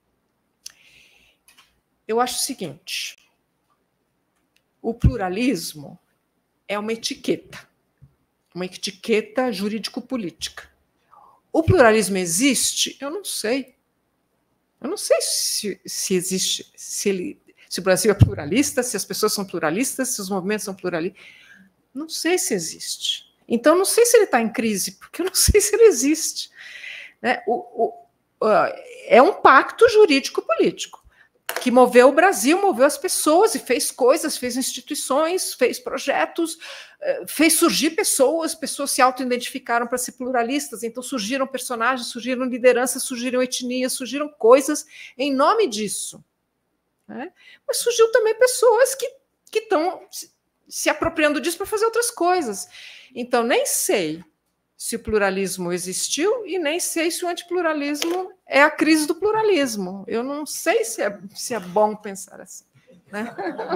Speaker 2: eu acho o seguinte, o pluralismo é uma etiqueta, uma etiqueta jurídico-política. O pluralismo existe? Eu não sei. Eu não sei se, se existe, se, ele, se o Brasil é pluralista, se as pessoas são pluralistas, se os movimentos são pluralistas. Não sei se existe. Então, não sei se ele está em crise, porque eu não sei se ele existe. Né? O, o, é um pacto jurídico-político que moveu o Brasil, moveu as pessoas e fez coisas, fez instituições, fez projetos, fez surgir pessoas, pessoas se auto-identificaram para ser pluralistas, então surgiram personagens, surgiram lideranças, surgiram etnias, surgiram coisas em nome disso. Né? Mas surgiu também pessoas que que estão se apropriando disso para fazer outras coisas. Então, nem sei se o pluralismo existiu e nem sei se o antipluralismo é a crise do pluralismo. Eu não sei se é, se é bom pensar assim. Né?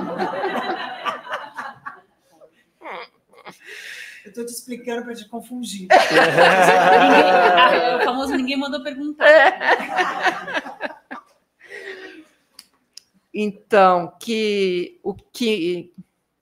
Speaker 3: Eu estou te explicando para te confundir.
Speaker 4: Ninguém, é o famoso ninguém mandou perguntar.
Speaker 2: É. Então, que, o que,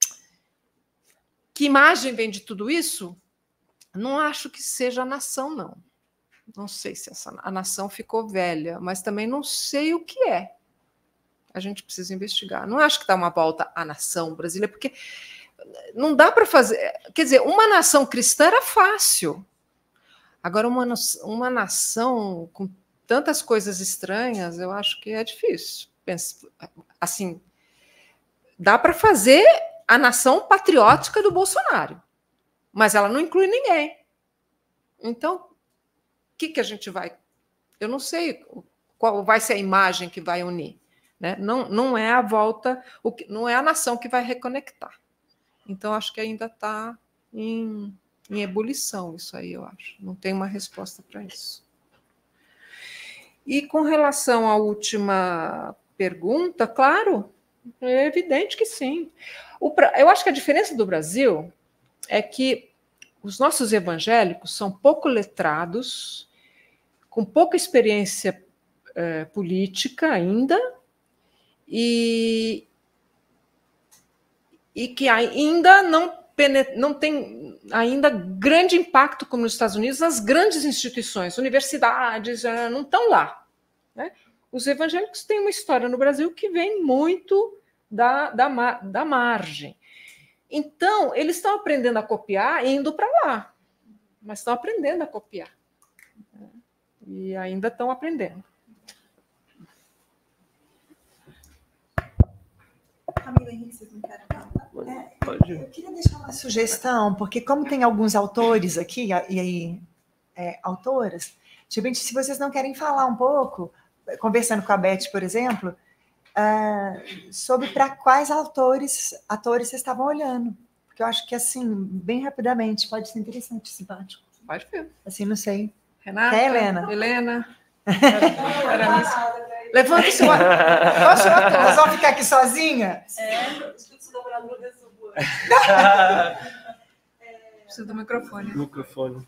Speaker 2: que imagem vem de tudo isso? Não acho que seja a nação, não. Não sei se essa, a nação ficou velha, mas também não sei o que é. A gente precisa investigar. Não acho que dá uma volta à nação brasileira, porque não dá para fazer... Quer dizer, uma nação cristã era fácil. Agora, uma, uma nação com tantas coisas estranhas, eu acho que é difícil. Assim, dá para fazer a nação patriótica do Bolsonaro, mas ela não inclui ninguém. Então, o que, que a gente vai... Eu não sei qual vai ser a imagem que vai unir. Né? Não, não é a volta, não é a nação que vai reconectar. Então, acho que ainda está em, em ebulição isso aí, eu acho. Não tem uma resposta para isso. E com relação à última pergunta, claro, é evidente que sim. O, eu acho que a diferença do Brasil é que os nossos evangélicos são pouco letrados, com pouca experiência eh, política ainda, e, e que ainda não, não tem ainda grande impacto, como nos Estados Unidos, nas grandes instituições, universidades, não estão lá. Né? Os evangélicos têm uma história no Brasil que vem muito da, da, da margem. Então, eles estão aprendendo a copiar e indo para lá, mas estão aprendendo a copiar. E ainda estão aprendendo.
Speaker 3: Camila, Henrique, vocês não querem falar? É,
Speaker 6: Pode.
Speaker 3: Eu queria deixar uma sugestão, porque como tem alguns autores aqui, e aí, é, autoras, de repente, se vocês não querem falar um pouco, conversando com a Beth, por exemplo, uh, sobre para quais autores, atores vocês estavam olhando. Porque eu acho que, assim, bem rapidamente, pode ser interessante, simpático.
Speaker 2: Pode ver.
Speaker 3: Assim, não sei.
Speaker 2: Renata,
Speaker 3: é Helena.
Speaker 2: Helena. Levanta o seu...
Speaker 3: Posso, nós vamos ficar aqui sozinha?
Speaker 4: É.
Speaker 2: Precisa do microfone.
Speaker 6: Microfone.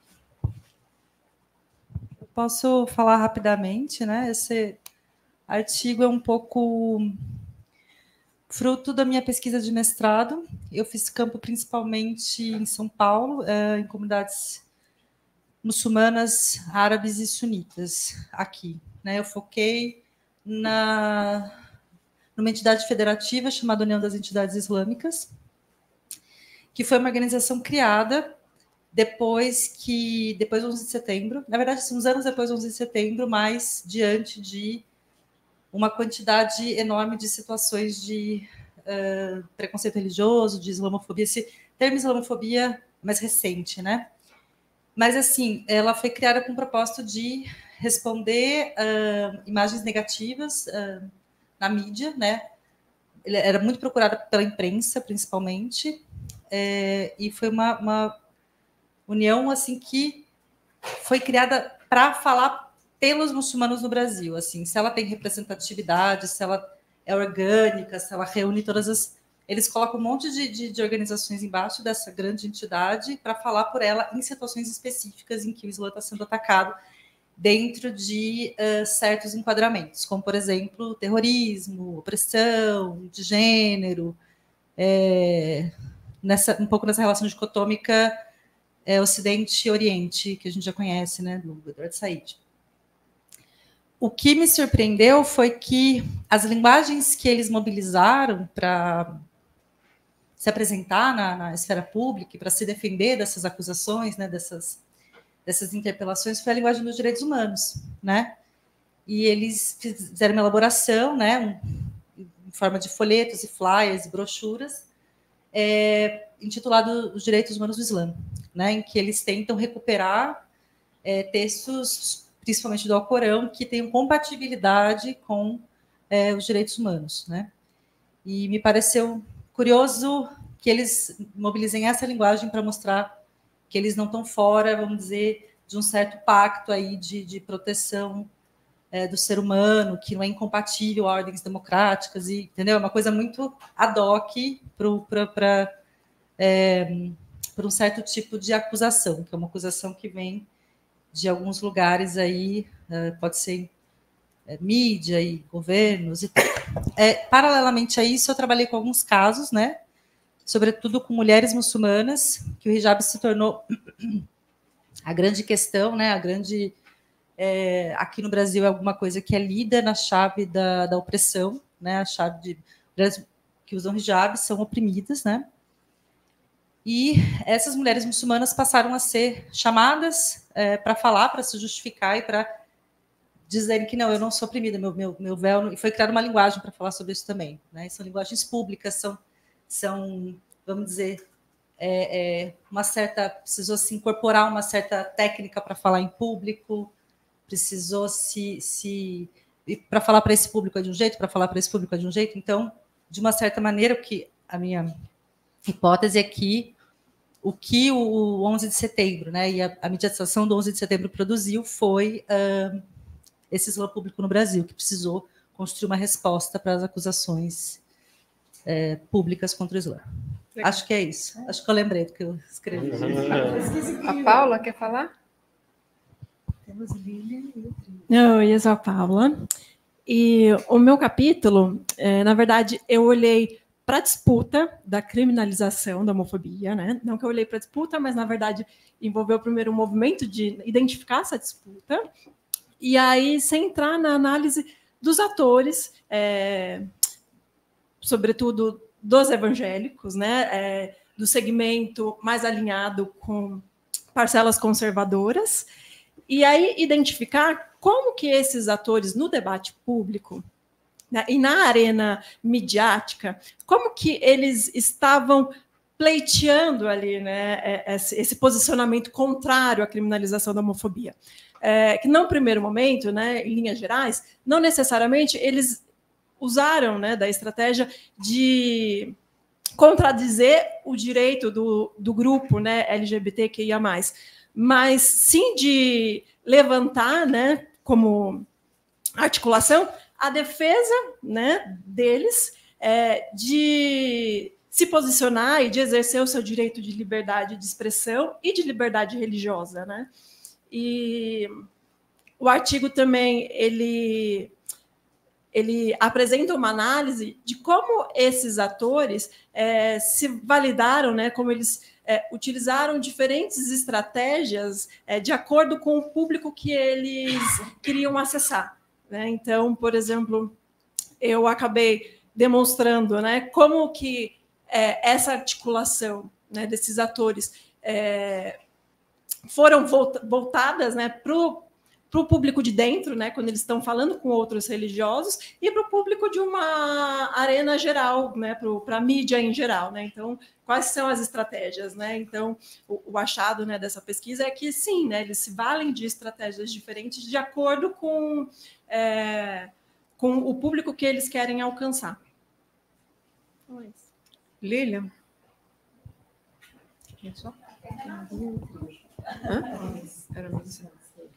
Speaker 9: Posso falar rapidamente, né? Esse artigo é um pouco fruto da minha pesquisa de mestrado. Eu fiz campo principalmente em São Paulo, em comunidades muçulmanas, árabes e sunitas aqui. Né? Eu foquei na, numa entidade federativa chamada União das Entidades Islâmicas, que foi uma organização criada depois que depois do onze de setembro, na verdade, uns anos depois do onze de setembro, mas diante de uma quantidade enorme de situações de uh, preconceito religioso, de islamofobia, esse termo islamofobia mais recente, né? Mas, assim, ela foi criada com o propósito de responder uh, imagens negativas uh, na mídia, né? Ela era muito procurada pela imprensa, principalmente, é, e foi uma, uma união, assim, que foi criada para falar pelos muçulmanos no Brasil, assim, se ela tem representatividade, se ela é orgânica, se ela reúne todas as... Eles colocam um monte de, de, de organizações embaixo dessa grande entidade para falar por ela em situações específicas em que o Islã está sendo atacado dentro de uh, certos enquadramentos, como, por exemplo, terrorismo, opressão, de gênero, é, nessa, um pouco nessa relação dicotômica é, Ocidente e Oriente, que a gente já conhece, né, do Edward Said. O que me surpreendeu foi que as linguagens que eles mobilizaram para se apresentar na, na esfera pública, para se defender dessas acusações, né, dessas, dessas interpelações, foi a linguagem dos direitos humanos, né? E eles fizeram uma elaboração, né, um, em forma de folhetos e flyers e brochuras, é, intitulado Os Direitos Humanos do Islã, né, em que eles tentam recuperar é, textos, principalmente do Alcorão, que tenham compatibilidade com é, os direitos humanos, né? E me pareceu curioso que eles mobilizem essa linguagem para mostrar que eles não estão fora, vamos dizer, de um certo pacto aí de, de proteção é, do ser humano, que não é incompatível a ordens democráticas, e, entendeu? É uma coisa muito ad hoc para é, um certo tipo de acusação, que é uma acusação que vem de alguns lugares aí, uh, pode ser é, mídia e governos. E é, paralelamente a isso, eu trabalhei com alguns casos, né, sobretudo com mulheres muçulmanas, que o hijab se tornou a grande questão, né, a grande... É, aqui no Brasil é alguma coisa que é lida na chave da, da opressão, né, a chave de... Mulheres que usam hijab são oprimidas, né, e essas mulheres muçulmanas passaram a ser chamadas é, para falar, para se justificar e para dizerem que não, eu não sou oprimida, meu, meu, meu véu... E foi criada uma linguagem para falar sobre isso também, né? São linguagens públicas, são, são vamos dizer, é, é, uma certa... Precisou se incorporar uma certa técnica para falar em público, precisou se... se para falar para esse público é de um jeito, para falar para esse público é de um jeito. Então, de uma certa maneira, o que a minha hipótese é que o que o onze de setembro, né, e a, a mediatização do onze de setembro produziu foi uh, esse Islã público no Brasil, que precisou construir uma resposta para as acusações é, públicas contra o Islã. Legal. Acho que é isso. Acho que eu lembrei do que eu escrevi.
Speaker 2: A Paula quer falar?
Speaker 10: Temos Lilian e o Não, eu sou a Paula. E o meu capítulo, é, na verdade, eu olhei para a disputa da criminalização da homofobia, né? Não que eu olhei para a disputa, mas, na verdade, envolveu primeiro um movimento de identificar essa disputa, e aí, sem entrar na análise dos atores, é, sobretudo dos evangélicos, né? É, do segmento mais alinhado com parcelas conservadoras, e aí identificar como que esses atores, no debate público, né, e na arena midiática, como que eles estavam pleiteando ali, né, esse, esse posicionamento contrário à criminalização da homofobia. É, que, num primeiro momento, né, em linhas gerais, não necessariamente eles usaram, né, da estratégia de contradizer o direito do, do grupo, né, L G B T Q I A mais, mas sim de levantar, né, como articulação, a defesa, né, deles é, de se posicionar e de exercer o seu direito de liberdade de expressão e de liberdade religiosa, né? E o artigo também ele, ele apresenta uma análise de como esses atores é, se validaram, né, como eles é, utilizaram diferentes estratégias é, de acordo com o público que eles queriam acessar. né? Então, por exemplo, eu acabei demonstrando, né, como que é, essa articulação, né, desses atores é, foram voltadas, né, para o público de dentro, né, quando eles estão falando com outros religiosos, e para o público de uma arena geral, né, para a mídia em geral. Né? Então, quais são as estratégias? Né? Então, o, o achado, né, dessa pesquisa é que, sim, né, eles se valem de estratégias diferentes de acordo com, é, com o público que eles querem alcançar. Então, é isso.
Speaker 2: Lilian? Hã? Era você.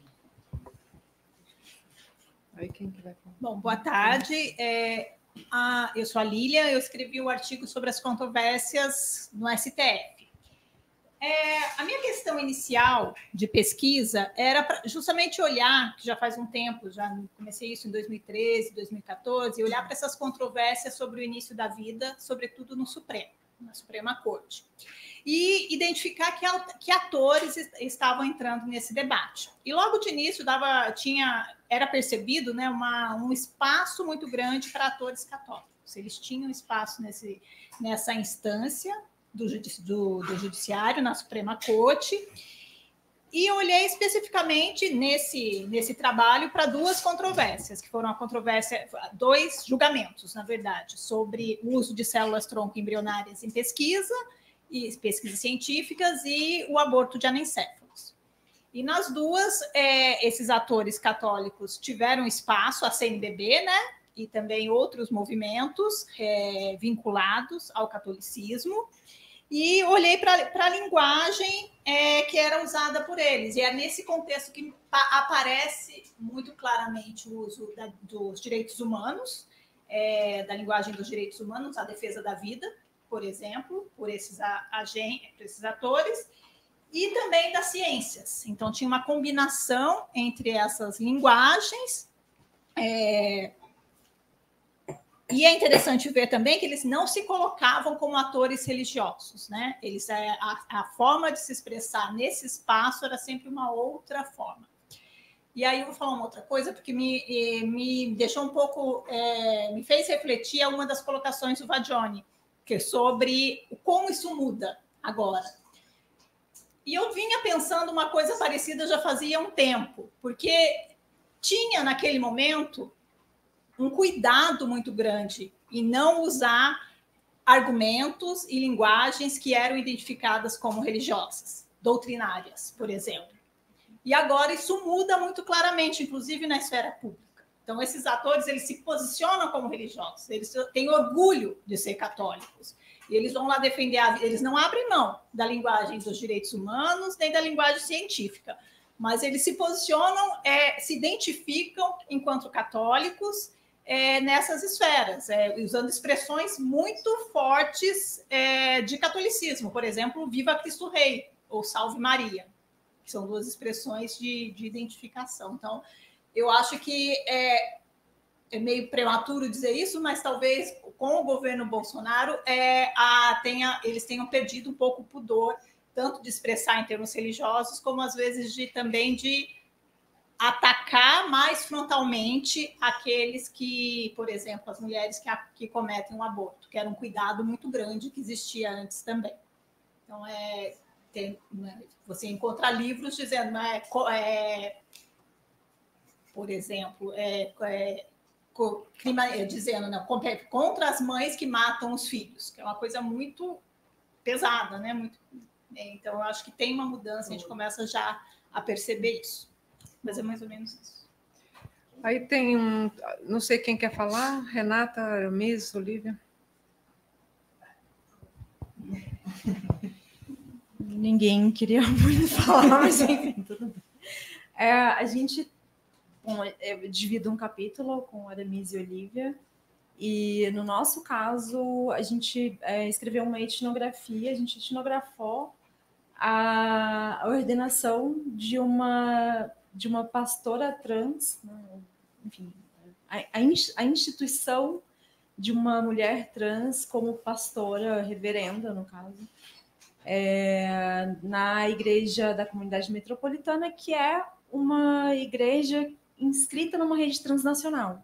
Speaker 2: Aí quem que vai falar?
Speaker 11: Bom, boa tarde. É, a, eu sou a Lília, eu escrevi o artigo sobre as controvérsias no S T F. É, a minha questão inicial de pesquisa era pra justamente olhar, que já faz um tempo, já comecei isso em dois mil e treze, dois mil e quatorze, olhar para essas controvérsias sobre o início da vida, sobretudo no Supremo, na Suprema Corte, e identificar que, que atores estavam entrando nesse debate. E logo de início dava, tinha, era percebido, né, uma, um espaço muito grande para atores católicos. Eles tinham espaço nesse, nessa instância do, judici, do, do judiciário, na Suprema Corte, e olhei especificamente nesse, nesse trabalho para duas controvérsias, que foram a controvérsia, dois julgamentos, na verdade, sobre o uso de células-tronco embrionárias em pesquisa, e pesquisas científicas, e o aborto de anencéfalos. E nas duas, é, esses atores católicos tiveram espaço, a C N B B, né, e também outros movimentos é, vinculados ao catolicismo, e olhei para a linguagem é, que era usada por eles. E é nesse contexto que aparece muito claramente o uso da, dos direitos humanos, é, da linguagem dos direitos humanos, a defesa da vida, por exemplo, por esses, agentes, por esses atores, e também das ciências. Então, tinha uma combinação entre essas linguagens, é, e é interessante ver também que eles não se colocavam como atores religiosos, né? Eles, a, a forma de se expressar nesse espaço era sempre uma outra forma. E aí eu vou falar uma outra coisa, porque me, me deixou um pouco, é, me fez refletir a uma das colocações do Vadione, que é sobre como isso muda agora. E eu vinha pensando uma coisa parecida já fazia um tempo, porque tinha naquele momento um cuidado muito grande em não usar argumentos e linguagens que eram identificadas como religiosas, doutrinárias, por exemplo. E agora isso muda muito claramente, inclusive na esfera pública. Então, esses atores, eles se posicionam como religiosos, eles têm orgulho de ser católicos, e eles vão lá defender, a, eles não abrem mão da linguagem dos direitos humanos, nem da linguagem científica, mas eles se posicionam, é, se identificam enquanto católicos, É, nessas esferas, é, usando expressões muito fortes é, de catolicismo, por exemplo, Viva Cristo Rei, ou Salve Maria, que são duas expressões de, de identificação. Então, eu acho que é, é meio prematuro dizer isso, mas talvez com o governo Bolsonaro é, a, tenha, eles tenham perdido um pouco o pudor, tanto de expressar em termos religiosos, como às vezes de, também de atacar mais frontalmente aqueles que, por exemplo, as mulheres que, que cometem um aborto, que era um cuidado muito grande que existia antes também. Então, é, tem, né, você encontra livros dizendo, né, é, por exemplo, é, é, crime, é, dizendo né, contra as mães que matam os filhos, que é uma coisa muito pesada, né? Muito, é, então, eu acho que tem uma mudança, a gente começa já a perceber isso. Mas é mais ou menos isso.
Speaker 2: Aí tem um... Não sei quem quer falar. Renata, Aramis, Olivia.
Speaker 9: Ninguém queria muito falar, mas enfim, tudo bem. É, a gente... Bom, eu divido um capítulo com Aramis e Olivia. E, no nosso caso, a gente é, escreveu uma etnografia, a gente etnografou a, a ordenação de uma... de uma pastora trans, enfim, a, a instituição de uma mulher trans como pastora, reverenda, no caso, é, na igreja da comunidade metropolitana, que é uma igreja inscrita numa rede transnacional.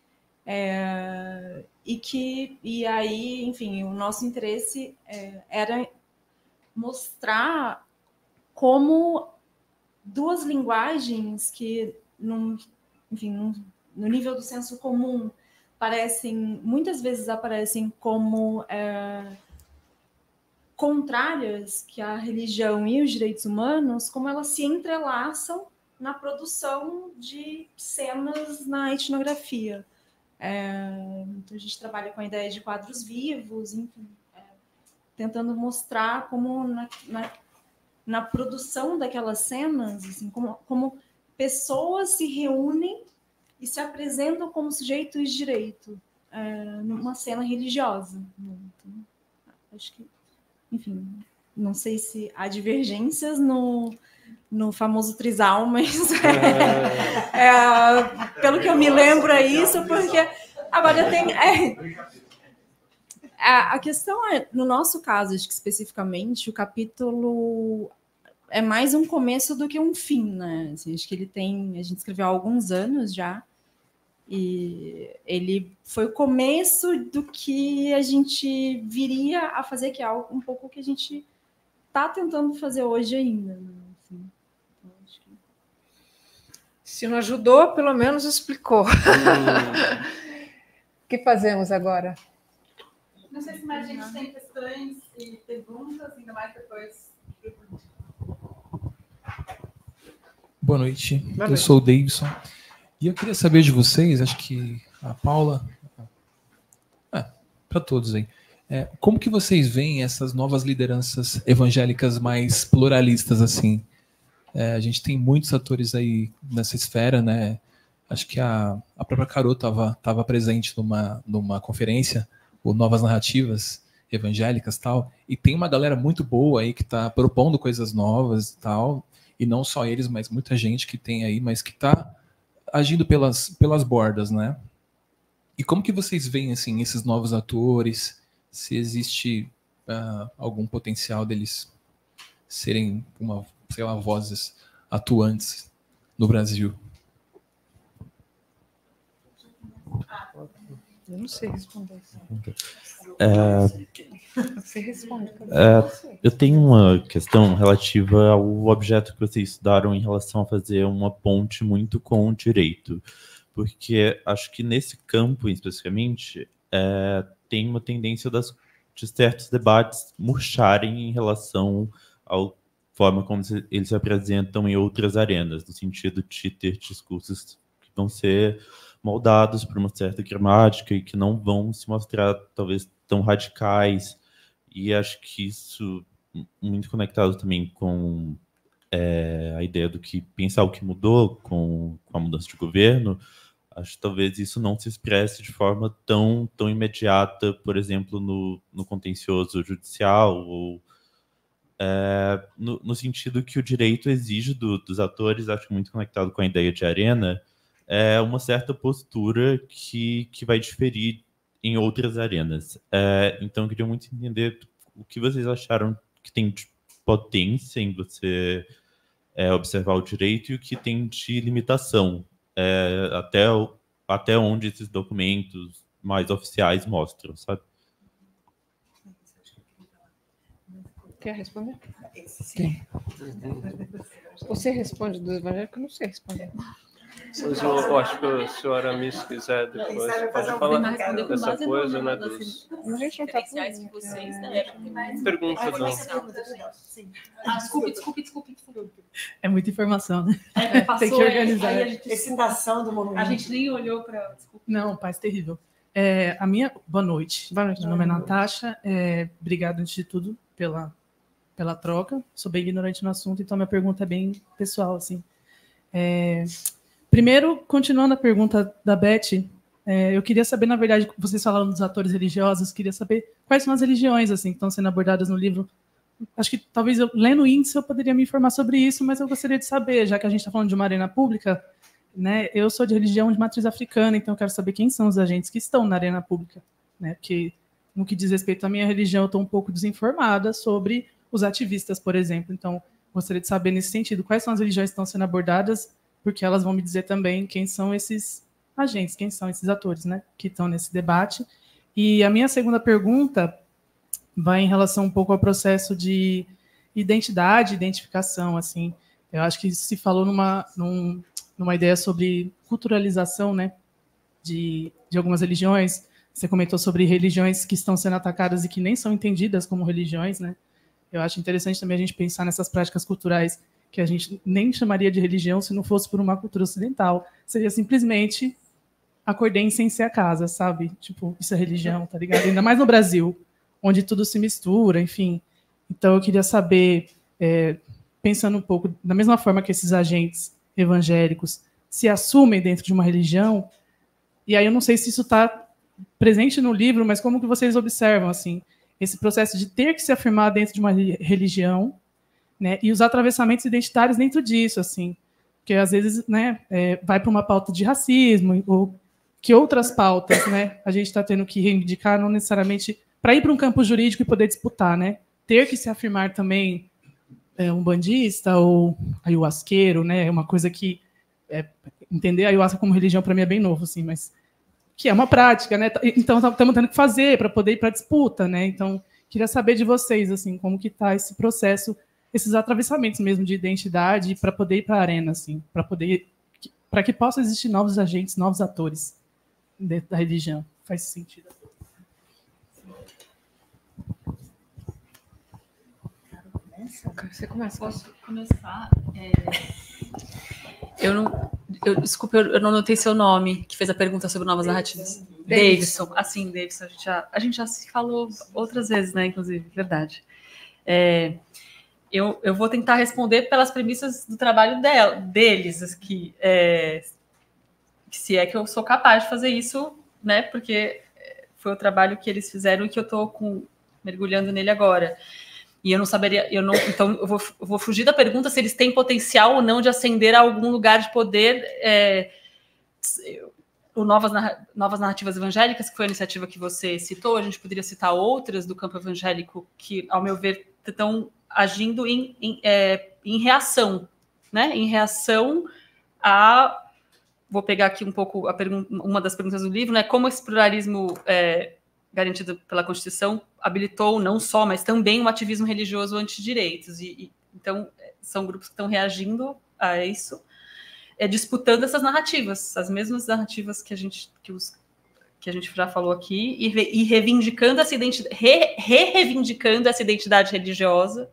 Speaker 9: É, e que e aí, enfim, o nosso interesse é, era mostrar como duas linguagens que, num, enfim, num, no nível do senso comum, parecem, muitas vezes aparecem como é, contrárias, que a religião e os direitos humanos, como elas se entrelaçam na produção de cenas na etnografia. É, então a gente trabalha com a ideia de quadros vivos, enfim, é, tentando mostrar como na, na, na produção daquelas cenas, assim, como, como pessoas se reúnem e se apresentam como sujeitos de direito é, numa cena religiosa. Então, acho que, enfim, não sei se há divergências no, no famoso trisal, mas é, é, pelo que eu me lembro é isso, porque agora tem... É, a questão é, no nosso caso, acho que especificamente, o capítulo é mais um começo do que um fim, né? Assim, acho que ele tem... A gente escreveu há alguns anos já, e ele foi o começo do que a gente viria a fazer, que é algo um pouco que a gente está tentando fazer hoje ainda. Né? Assim, então, acho que...
Speaker 2: Se não ajudou, pelo menos explicou. Hum. O que fazemos agora?
Speaker 1: Não sei se mais gente tem questões e perguntas, ainda mais depois.
Speaker 12: Boa noite,
Speaker 2: Boa
Speaker 12: eu
Speaker 2: noite.
Speaker 12: sou o Davidson. E eu queria saber de vocês, acho que a Paula, é, para todos aí, é, como que vocês veem essas novas lideranças evangélicas mais pluralistas, assim? É, a gente tem muitos atores aí nessa esfera, né? Acho que a, a própria Carol estava tava presente numa, numa conferência, o Novas Narrativas Evangélicas e tal, e tem uma galera muito boa aí que está propondo coisas novas e tal, e não só eles, mas muita gente que tem aí, mas que está agindo pelas, pelas bordas, né? E como que vocês veem, assim, esses novos atores, se existe uh, algum potencial deles serem, uma, sei lá, vozes atuantes no Brasil?
Speaker 2: Eu não sei responder isso.
Speaker 13: É,
Speaker 2: Você responde.
Speaker 13: é, eu tenho uma questão relativa ao objeto que vocês estudaram em relação a fazer uma ponte muito com o direito, porque acho que nesse campo, especificamente, é, tem uma tendência das, de certos debates murcharem em relação à forma como se, eles se apresentam em outras arenas, no sentido de ter discursos que vão ser moldados por uma certa gramática e que não vão se mostrar, talvez, tão radicais. E acho que isso, muito conectado também com é, a ideia do que pensar o que mudou com, com a mudança de governo, acho que talvez isso não se expresse de forma tão, tão imediata, por exemplo, no, no contencioso judicial, ou é, no, no sentido que o direito exige do, dos atores, acho muito conectado com a ideia de arena, é uma certa postura que, que vai diferir em outras arenas. É, então, eu queria muito entender o que vocês acharam que tem de potência em você é, observar o direito e o que tem de limitação, é, até, o, até onde esses documentos mais oficiais mostram, sabe?
Speaker 2: Quer responder?
Speaker 12: Sim.
Speaker 2: Você responde do evangélico? Eu não sei responder.
Speaker 6: Mas eu, eu acho que o senhor Aramis quiser depois pode falar dessa coisa, né? Dos...
Speaker 2: A gente não está
Speaker 11: de vocês, né?
Speaker 6: Pergunta do...
Speaker 11: Ah, desculpe, desculpe, desculpe, desculpe.
Speaker 7: É muita informação, né?
Speaker 11: É, passou,
Speaker 7: tem que organizar.
Speaker 11: Aí a gente,
Speaker 3: Excitação do momento.
Speaker 11: A gente nem olhou para...
Speaker 7: Não, paz terrível. É, a minha... Boa noite.
Speaker 2: Boa noite.
Speaker 7: Meu nome é Natasha. É, obrigado, antes de tudo, pela, pela troca. Sou bem ignorante no assunto, então minha pergunta é bem pessoal, assim. É... Primeiro, continuando a pergunta da Beth, é, eu queria saber, na verdade, vocês falaram dos atores religiosos, queria saber quais são as religiões assim, que estão sendo abordadas no livro. Acho que talvez eu, lendo o índice eu poderia me informar sobre isso, mas eu gostaria de saber, já que a gente está falando de uma arena pública, né, eu sou de religião de matriz africana, então eu quero saber quem são os agentes que estão na arena pública, né, porque no que diz respeito à minha religião eu estou um pouco desinformada sobre os ativistas, por exemplo, então gostaria de saber nesse sentido, quais são as religiões que estão sendo abordadas
Speaker 14: porque elas vão me dizer também quem são esses agentes, quem são esses atores, né, que estão nesse debate. E a minha segunda pergunta vai em relação um pouco ao processo de identidade, identificação, assim. Eu acho que se falou numa, num, numa ideia sobre culturalização, né, de, de algumas religiões. Você comentou sobre religiões que estão sendo atacadas e que nem são entendidas como religiões, né? Eu acho interessante também a gente pensar nessas práticas culturais que a gente nem chamaria de religião se não fosse por uma cultura ocidental. Seria simplesmente acordei sem ser a casa, sabe? Tipo, isso é religião, tá ligado? Ainda mais no Brasil, onde tudo se mistura, enfim. Então, eu queria saber, é, pensando um pouco, da mesma forma que esses agentes evangélicos se assumem dentro de uma religião, e aí eu não sei se isso está presente no livro, mas como que vocês observam, assim, esse processo de ter que se afirmar dentro de uma religião, né, e os atravessamentos identitários dentro disso, assim, porque às vezes, né, é, vai para uma pauta de racismo, ou que outras pautas, né, a gente está tendo que reivindicar, não necessariamente para ir para um campo jurídico e poder disputar, né, ter que se afirmar também é, um bandista ou ayahuasqueiro, né, é uma coisa que é, entender a ayahuasca como religião para mim é bem novo, assim, mas que é uma prática, né? Então estamos tendo que fazer para poder ir para a disputa, né? Então queria saber de vocês, assim, como que está esse processo, esses atravessamentos mesmo de identidade para poder ir para a arena, assim, para poder, para que possa existir novos agentes, novos atores dentro da religião. Faz sentido?
Speaker 4: Você começa? Posso começar? É... Eu não, eu, desculpa, eu, eu não notei seu nome, que fez a pergunta sobre novas narrativas. Davidson. Assim, Davidson, a gente, já, a gente já se falou outras vezes, né, inclusive, verdade. É, eu, eu vou tentar responder pelas premissas do trabalho dela, deles, aqui, é, se é que eu sou capaz de fazer isso, né, porque foi o trabalho que eles fizeram e que eu estou mergulhando nele agora. E eu não saberia, eu não, então eu vou, eu vou fugir da pergunta se eles têm potencial ou não de ascender a algum lugar de poder. É, o Novas, Novas Narrativas Evangélicas, que foi a iniciativa que você citou, a gente poderia citar outras do campo evangélico que, ao meu ver, estão agindo em, em, é, em reação, né? Em reação a... Vou pegar aqui um pouco a pergunta, uma das perguntas do livro, né? Como esse pluralismo... É, garantido pela Constituição, habilitou não só, mas também o ativismo religioso antidireitos. E, e, então, são grupos que estão reagindo a isso, é, disputando essas narrativas, as mesmas narrativas que a gente, que os, que a gente já falou aqui, e, e reivindicando essa identidade, re, re-reivindicando essa identidade religiosa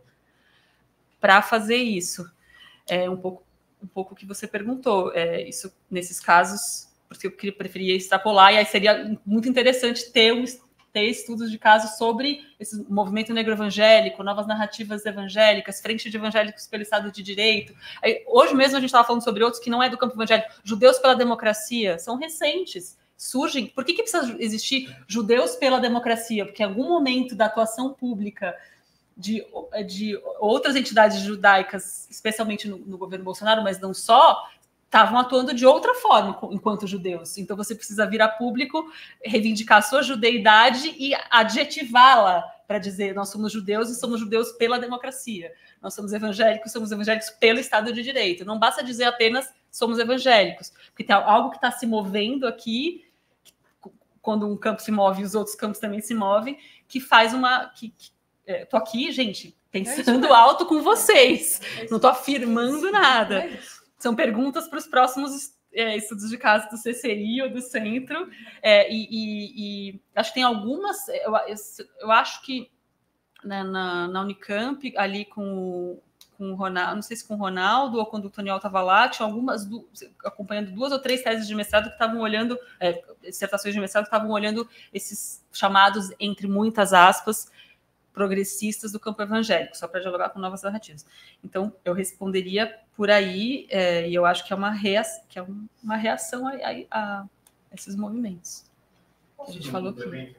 Speaker 4: para fazer isso. É um pouco um pouco o que você perguntou. É, isso, nesses casos, porque eu preferia extrapolar, e aí seria muito interessante ter um ter estudos de casos sobre esse movimento negro evangélico, novas narrativas evangélicas, frente de evangélicos pelo Estado de Direito. Aí, hoje mesmo a gente estava falando sobre outros que não é do campo evangélico, judeus pela democracia, são recentes, surgem. Por que, que precisa existir judeus pela democracia? Porque em algum momento da atuação pública de, de outras entidades judaicas, especialmente no, no governo Bolsonaro, mas não só, estavam atuando de outra forma enquanto judeus. Então, você precisa vir a público, reivindicar a sua judeidade e adjetivá-la para dizer nós somos judeus e somos judeus pela democracia. Nós somos evangélicos, somos evangélicos pelo Estado de Direito. Não basta dizer apenas somos evangélicos, porque tem algo que está se movendo aqui, quando um campo se move e os outros campos também se movem, que faz uma... Que, que, é, tô aqui, gente, pensando alto com vocês. Não estou afirmando nada. São perguntas para os próximos é, estudos de caso do C C I ou do centro. É, e, e, e acho que tem algumas... Eu, eu acho que né, na, na Unicamp, ali com, com o Ronaldo, não sei se com o Ronaldo ou quando o Toniel estava lá, tinha algumas, du, acompanhando duas ou três teses de mestrado que estavam olhando, é, dissertações de mestrado que estavam olhando esses chamados, entre muitas aspas, progressistas do campo evangélico, só para dialogar com novas narrativas. Então, eu responderia por aí, é, e eu acho que é uma reação, que é uma reação a, a, a esses movimentos. Que a gente falou aqui.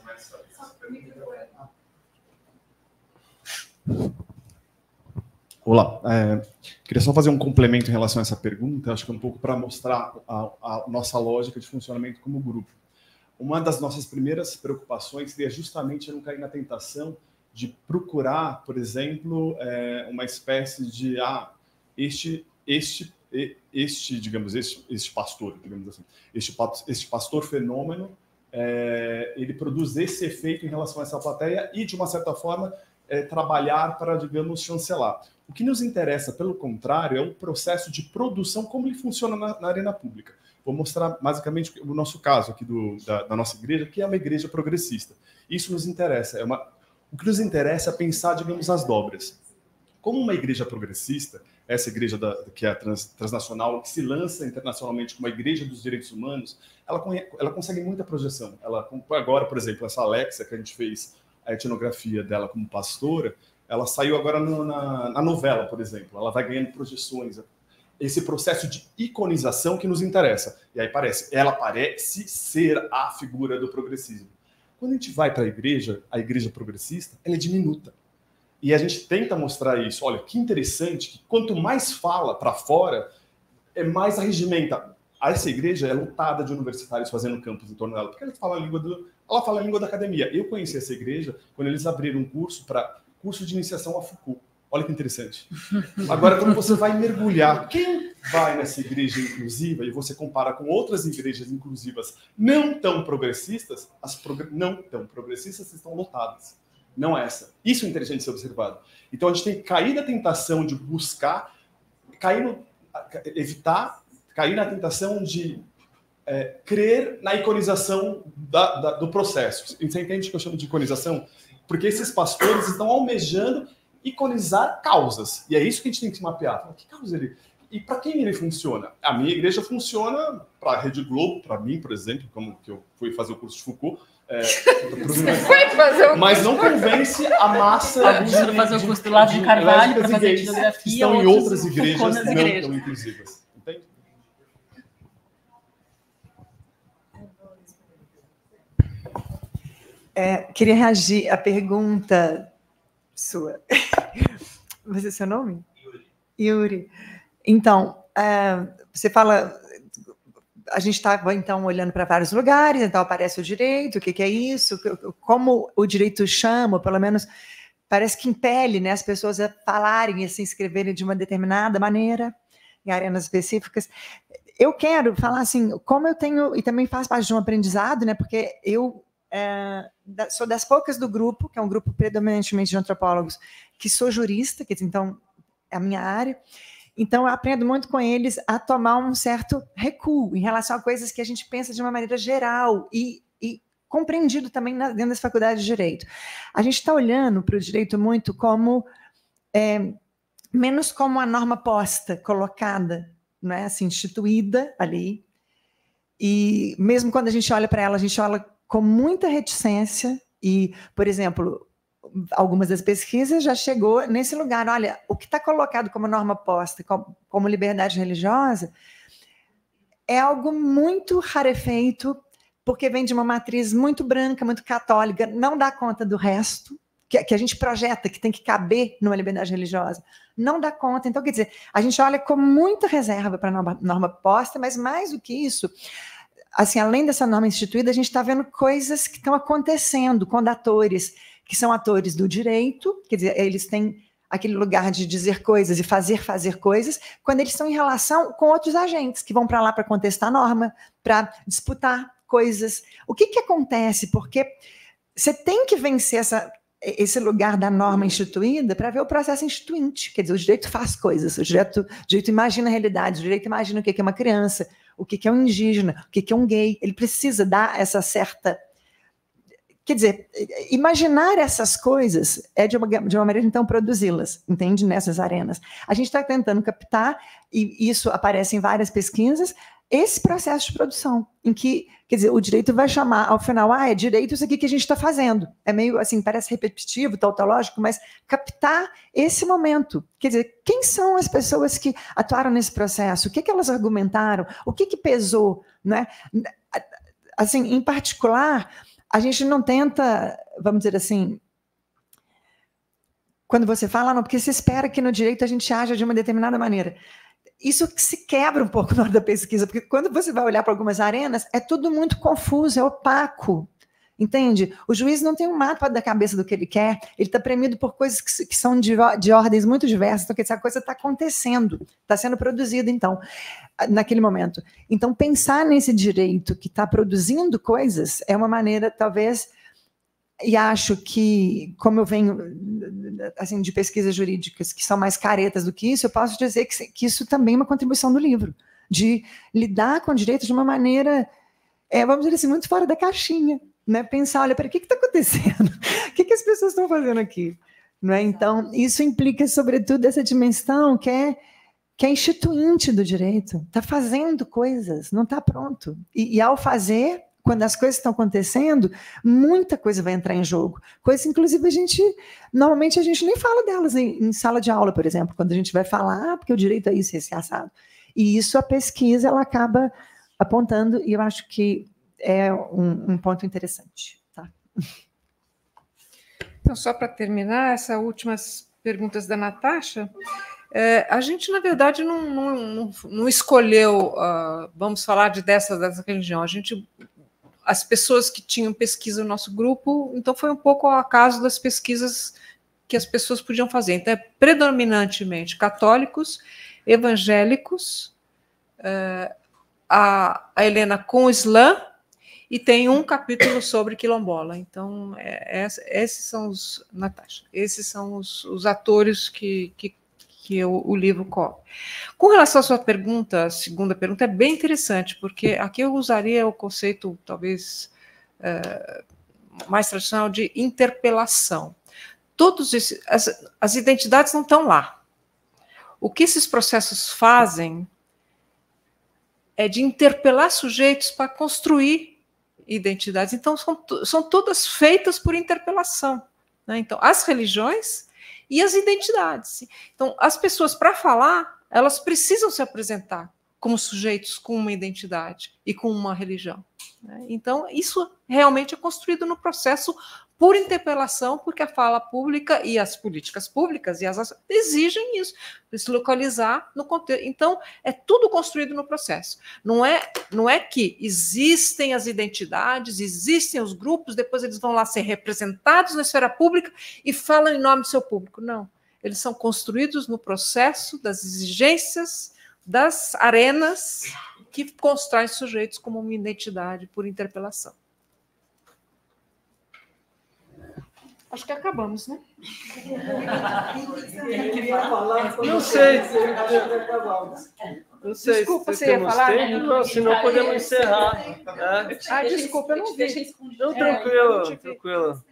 Speaker 15: Olá, é, queria só fazer um complemento em relação a essa pergunta, acho que é um pouco para mostrar a, a nossa lógica de funcionamento como grupo. Uma das nossas primeiras preocupações seria justamente não cair na tentação de procurar, por exemplo, é, uma espécie de ah, este, este este, digamos, este, este pastor, digamos assim, este, este pastor fenômeno, é, ele produz esse efeito em relação a essa plateia e, de uma certa forma, é, trabalhar para, digamos, chancelar. O que nos interessa, pelo contrário, é o processo de produção, como ele funciona na, na arena pública. Vou mostrar, basicamente, o nosso caso aqui do, da, da nossa igreja, que é uma igreja progressista. Isso nos interessa. É uma, o que nos interessa é pensar, digamos, as dobras. Como uma igreja progressista, essa igreja da, que é trans, transnacional, que se lança internacionalmente como a igreja dos direitos humanos, ela, ela consegue muita projeção. Ela, agora, por exemplo, essa Alexa, que a gente fez a etnografia dela como pastora, ela saiu agora no, na, na novela, por exemplo. Ela vai ganhando projeções. Esse processo de iconização que nos interessa. E aí parece, ela parece ser a figura do progressismo. Quando a gente vai para a igreja, a igreja progressista, ela é diminuta. E a gente tenta mostrar isso. Olha, que interessante, que quanto mais fala para fora, é mais arregimenta. Essa igreja é lotada de universitários fazendo campus em torno dela, porque ela fala a língua, do, ela fala a língua da academia. Eu conheci essa igreja quando eles abriram um curso para curso de iniciação a Foucault. Olha que interessante. Agora, quando você vai mergulhar, quem vai nessa igreja inclusiva e você compara com outras igrejas inclusivas não tão progressistas, as prog não tão progressistas estão lotadas. Não essa. Isso é interessante de ser observado. Então, a gente tem que cair da tentação de buscar, cair no, evitar, cair na tentação de é, crer na iconização da, da, do processo. Você entende o que eu chamo de iconização? Porque esses pastores estão almejando iconizar causas. E é isso que a gente tem que mapear. Que causa ele... E para quem ele funciona? A minha igreja funciona para a Rede Globo, para mim, por exemplo, como que eu fui fazer o curso de Foucault. É,
Speaker 3: fazer
Speaker 15: mas não convence a massa.
Speaker 4: Alguns foram fazer o curso do Lavo de Carvalho para fazer etnografia.
Speaker 15: Estão em outras igrejas não
Speaker 4: igrejas.
Speaker 15: tão inclusivas. Entende?
Speaker 3: É, queria reagir à pergunta sua. Você é seu nome? Yuri. Yuri. Então, é, você fala... A gente estava, então, olhando para vários lugares, então aparece o direito, o que, que é isso, como o direito chama, pelo menos parece que impele, né, as pessoas a falarem e a se inscreverem de uma determinada maneira, em arenas específicas. Eu quero falar assim, como eu tenho, e também faz parte de um aprendizado, né, porque eu é, sou das poucas do grupo, que é um grupo predominantemente de antropólogos, que sou jurista, que então é a minha área. Então, eu aprendo muito com eles a tomar um certo recuo em relação a coisas que a gente pensa de uma maneira geral e, e compreendido também na, dentro das faculdades de Direito. A gente está olhando para o direito muito como, é, menos como a norma posta, colocada, não é? Assim, instituída ali. E mesmo quando a gente olha para ela, a gente olha com muita reticência e, por exemplo... algumas das pesquisas já chegou nesse lugar. Olha, o que está colocado como norma posta, como, como liberdade religiosa, é algo muito rarefeito, porque vem de uma matriz muito branca, muito católica, não dá conta do resto, que, que a gente projeta, que tem que caber numa liberdade religiosa, não dá conta. Então, quer dizer, a gente olha com muita reserva para a norma, norma posta, mas mais do que isso, assim, além dessa norma instituída, a gente está vendo coisas que estão acontecendo com atores, que são atores do direito, quer dizer, eles têm aquele lugar de dizer coisas e fazer fazer coisas, quando eles estão em relação com outros agentes, que vão para lá para contestar a norma, para disputar coisas. O que, que acontece? Porque você tem que vencer essa, esse lugar da norma instituída para ver o processo instituinte. Quer dizer, o direito faz coisas, o direito, o direito imagina a realidade, o direito imagina o que é uma criança, o que é um indígena, o que é um gay. Ele precisa dar essa certa... Quer dizer, imaginar essas coisas é de uma, de uma maneira, então, produzi-las, entende? Nessas arenas. A gente está tentando captar, e isso aparece em várias pesquisas, esse processo de produção, em que, quer dizer, o direito vai chamar, ao final, ah, é direito isso aqui que a gente está fazendo. É meio, assim, parece repetitivo, tautológico, mas captar esse momento. Quer dizer, quem são as pessoas que atuaram nesse processo? O que, que elas argumentaram? O que, que pesou? Né? Assim, em particular... A gente não tenta, vamos dizer assim, quando você fala, não, porque se espera que no direito a gente haja de uma determinada maneira. Isso se quebra um pouco na hora da pesquisa, porque quando você vai olhar para algumas arenas, é tudo muito confuso, é opaco. entende? O juiz não tem um mapa da cabeça do que ele quer, ele está premido por coisas que, que são de, de ordens muito diversas, então essa coisa está acontecendo, está sendo produzida, então, naquele momento. Então, pensar nesse direito que está produzindo coisas é uma maneira, talvez, e acho que, como eu venho assim, de pesquisas jurídicas que são mais caretas do que isso, eu posso dizer que, que isso também é uma contribuição do livro, de lidar com o direito de uma maneira, é, vamos dizer assim, muito fora da caixinha, né? Pensar, olha, para que está acontecendo? O que, que as pessoas estão fazendo aqui? Não é? Então, isso implica, sobretudo, essa dimensão que é, que é instituinte do direito, está fazendo coisas, não está pronto. E, e, ao fazer, quando as coisas estão acontecendo, muita coisa vai entrar em jogo. Coisas, inclusive, a gente, normalmente, a gente nem fala delas em, em sala de aula, por exemplo, quando a gente vai falar, ah, porque o direito é isso, esse assado. E isso a pesquisa ela acaba apontando, e eu acho que é um, um ponto interessante. Tá?
Speaker 2: Então, só para terminar, essas últimas perguntas da Natasha, é, a gente, na verdade, não, não, não, não escolheu, uh, vamos falar de dessa, dessa religião, a gente, as pessoas que tinham pesquisa no nosso grupo, então foi um pouco ao acaso das pesquisas que as pessoas podiam fazer. Então, é predominantemente católicos, evangélicos, uh, a, a Helena com o Islã, e tem um capítulo sobre quilombola. Então, é, é, esses são os, Natasha, esses são os, os atores que, que, que o, o livro cobre. Com relação à sua pergunta, a segunda pergunta, é bem interessante, porque aqui eu usaria o conceito, talvez, uh, mais tradicional de interpelação. Todos esses, as, as identidades não estão lá. O que esses processos fazem é de interpelar sujeitos para construir identidades. Então, são, são todas feitas por interpelação, né? Então, as religiões e as identidades. Então, as pessoas, para falar, elas precisam se apresentar como sujeitos com uma identidade e com uma religião, né? Então, isso realmente é construído no processo por interpelação, porque a fala pública e as políticas públicas e as ações exigem isso, se localizar no contexto. Então, é tudo construído no processo. Não é, não é que existem as identidades, existem os grupos, depois eles vão lá ser representados na esfera pública e falam em nome do seu público. Não. Eles são construídos no processo das exigências, das arenas que constroem sujeitos como uma identidade por interpelação. Acho que acabamos, né?
Speaker 6: Não sei. Não sei
Speaker 2: desculpa,
Speaker 6: se
Speaker 2: você ia
Speaker 6: temos
Speaker 2: falar?
Speaker 6: tempo, não, senão podemos encerrar. Né?
Speaker 2: Ah, desculpa, eu não vi.
Speaker 6: Não, tranquilo, tranquilo.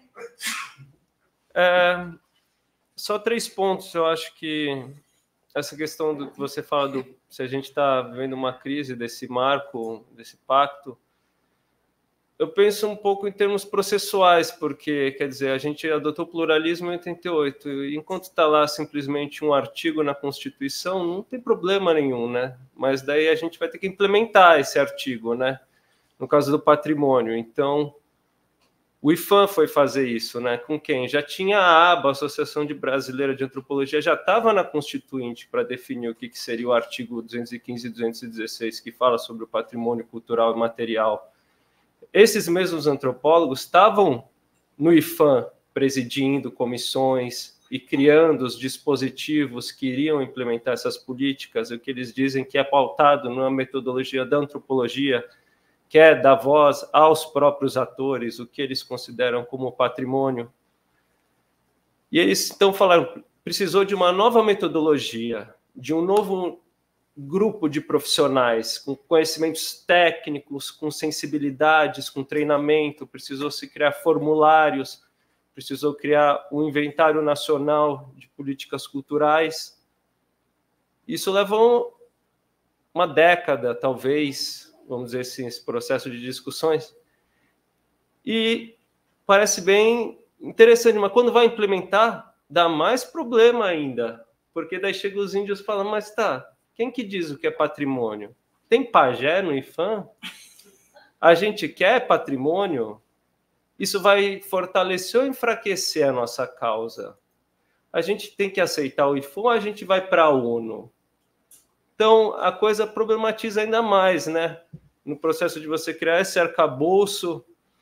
Speaker 6: É, só três pontos. Eu acho que essa questão do que você fala, do, se a gente está vivendo uma crise desse marco, desse pacto, eu penso um pouco em termos processuais, porque, quer dizer, a gente adotou o pluralismo em oitenta e oito, e enquanto está lá simplesmente um artigo na Constituição, não tem problema nenhum, né? Mas daí a gente vai ter que implementar esse artigo, né? No caso do patrimônio. Então, o I F A M foi fazer isso, né? Com quem? Já tinha a ABA, a Associação de Brasileira de Antropologia, já estava na Constituinte para definir o que, que seria o artigo duzentos e quinze e duzentos e dezesseis, que fala sobre o patrimônio cultural e material. Esses mesmos antropólogos estavam no I F A M presidindo comissões e criando os dispositivos que iriam implementar essas políticas, o que eles dizem que é pautado numa metodologia da antropologia, que é dar voz aos próprios atores, o que eles consideram como patrimônio. E eles então falaram, precisou de uma nova metodologia, de um novo grupo de profissionais com conhecimentos técnicos, com sensibilidades, com treinamento, precisou se criar formulários, precisou criar um inventário nacional de políticas culturais. Isso levou uma década, talvez, vamos dizer assim, esse processo de discussões. E parece bem interessante, mas quando vai implementar, dá mais problema ainda, porque daí chegam os índios e falam, mas tá, quem que diz o que é patrimônio? Tem pajé no I F A M? A gente quer patrimônio? Isso vai fortalecer ou enfraquecer a nossa causa? A gente tem que aceitar o I F A M ou a gente vai para a ONU? Então, a coisa problematiza ainda mais, né? No processo de você criar esse arcabouço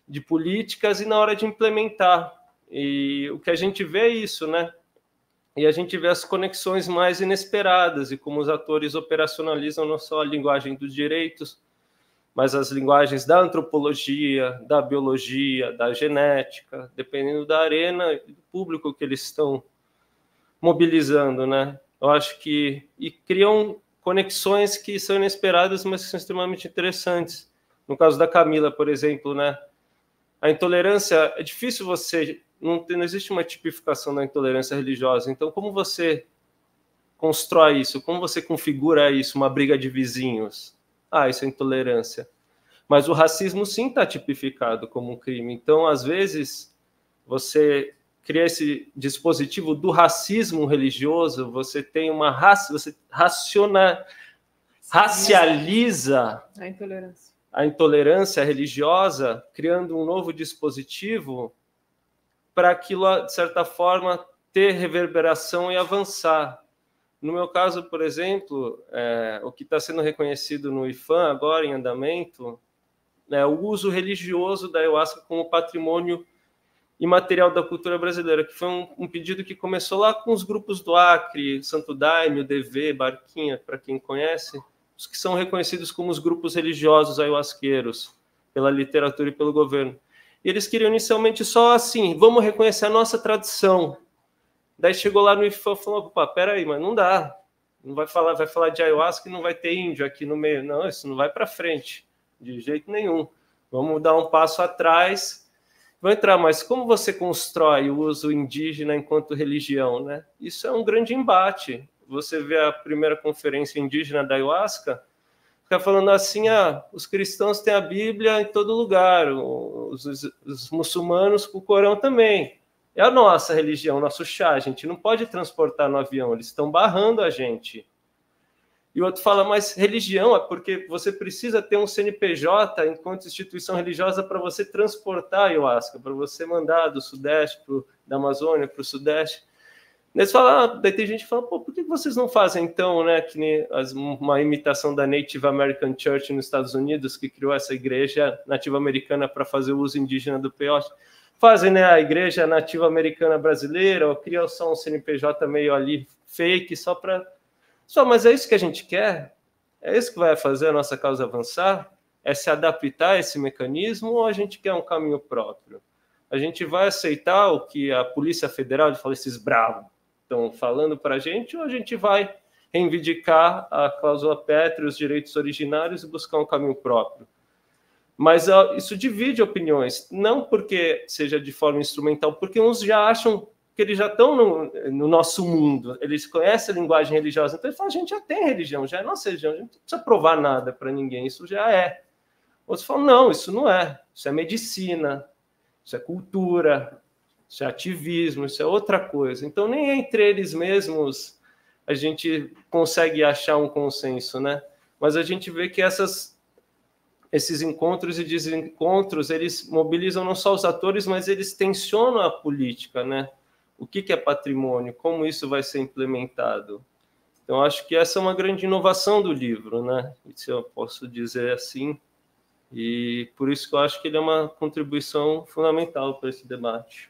Speaker 6: de políticas e na hora de implementar. E o que a gente vê é isso, né? E a gente vê as conexões mais inesperadas e como os atores operacionalizam não só a linguagem dos direitos, mas as linguagens da antropologia, da biologia, da genética, dependendo da arena e do público que eles estão mobilizando, né? Eu acho que... E criam conexões que são inesperadas, mas que são extremamente interessantes. No caso da Camila, por exemplo, né? A intolerância, é difícil você... Não, tem, não existe uma tipificação da intolerância religiosa. Então, como você constrói isso? Como você configura isso? Uma briga de vizinhos? Ah, isso é intolerância. Mas o racismo, sim, está tipificado como um crime. Então, às vezes, você cria esse dispositivo do racismo religioso, você tem uma raça, você raciona, racializa
Speaker 2: a intolerância.
Speaker 6: a intolerância religiosa, criando um novo dispositivo para aquilo, de certa forma, ter reverberação e avançar. No meu caso, por exemplo, é, o que está sendo reconhecido no I F A M agora, em andamento, é o uso religioso da ayahuasca como patrimônio imaterial da cultura brasileira, que foi um, um pedido que começou lá com os grupos do Acre, Santo Daime, o D V, Barquinha, para quem conhece, os que são reconhecidos como os grupos religiosos ayahuasqueiros, pela literatura e pelo governo. E eles queriam inicialmente só assim, vamos reconhecer a nossa tradição. Daí chegou lá no I F A M e falou, opa, peraí, mas não dá. Não vai falar, vai falar de ayahuasca e não vai ter índio aqui no meio. Não, isso não vai para frente, de jeito nenhum. Vamos dar um passo atrás. Vou entrar, mas como você constrói o uso indígena enquanto religião, né? Isso é um grande embate. Você vê a primeira conferência indígena da ayahuasca, fica falando assim, ah, os cristãos têm a Bíblia em todo lugar, os, os, os muçulmanos com o Corão também. É a nossa religião, nosso chá, a gente não pode transportar no avião, eles estão barrando a gente. E o outro fala, mas religião é porque você precisa ter um C N P J enquanto instituição religiosa para você transportar a ayahuasca, para você mandar do Sudeste, pro, da Amazônia para o Sudeste. Eles falam, ah, daí tem gente que fala, pô, por que vocês não fazem então, né, que nem as, uma imitação da Native American Church nos Estados Unidos, que criou essa igreja nativa americana para fazer o uso indígena do peiote? Fazem, né, a igreja nativa americana brasileira, ou criam só um C N P J meio ali fake, só para... Só, mas é isso que a gente quer? É isso que vai fazer a nossa causa avançar? É se adaptar a esse mecanismo ou a gente quer um caminho próprio? A gente vai aceitar o que a Polícia Federal, de falar esses bravos, estão falando para a gente, ou a gente vai reivindicar a cláusula pétrea, os direitos originários e buscar um caminho próprio? Mas uh, isso divide opiniões, não porque seja de forma instrumental, porque uns já acham que eles já estão no, no nosso mundo, eles conhecem a linguagem religiosa, então eles falam, a gente já tem religião, já é nossa religião, a gente não precisa provar nada para ninguém, isso já é. Outros falam, não, isso não é, isso é medicina, isso é cultura, isso é ativismo, isso é outra coisa. Então, nem entre eles mesmos a gente consegue achar um consenso, né? Mas a gente vê que essas, esses encontros e desencontros, eles mobilizam não só os atores, mas eles tensionam a política, né? O que, que é patrimônio? Como isso vai ser implementado? Então, acho que essa é uma grande inovação do livro, né? Se eu posso dizer assim. E por isso que eu acho que ele é uma contribuição fundamental para esse debate.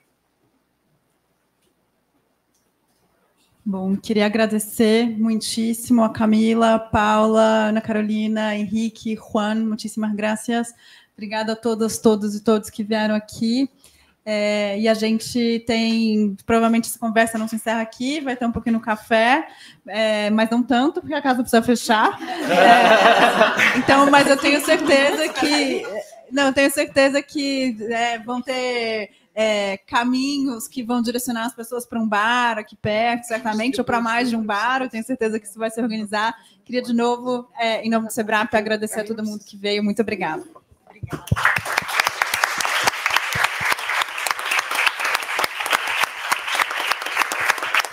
Speaker 1: Bom, queria agradecer muitíssimo a Camila, Paula, Ana Carolina, Henrique, Juan, muitíssimas graças. Obrigada a todas, todos e todos que vieram aqui. É, e a gente tem, provavelmente essa conversa não se encerra aqui, vai ter um pouquinho no café, é, mas não tanto, porque a casa precisa fechar. É, então, mas eu tenho certeza que, não, eu tenho certeza que é, vão ter é, caminhos que vão direcionar as pessoas para um bar aqui perto, certamente, ou para mais de um bar. Eu tenho certeza que isso vai se organizar. Queria de novo, é, em nome do SEBRAP, agradecer a todo mundo que veio. Muito obrigada. Obrigada.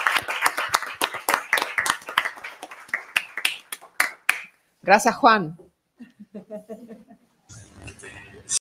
Speaker 2: Gracias, Juan.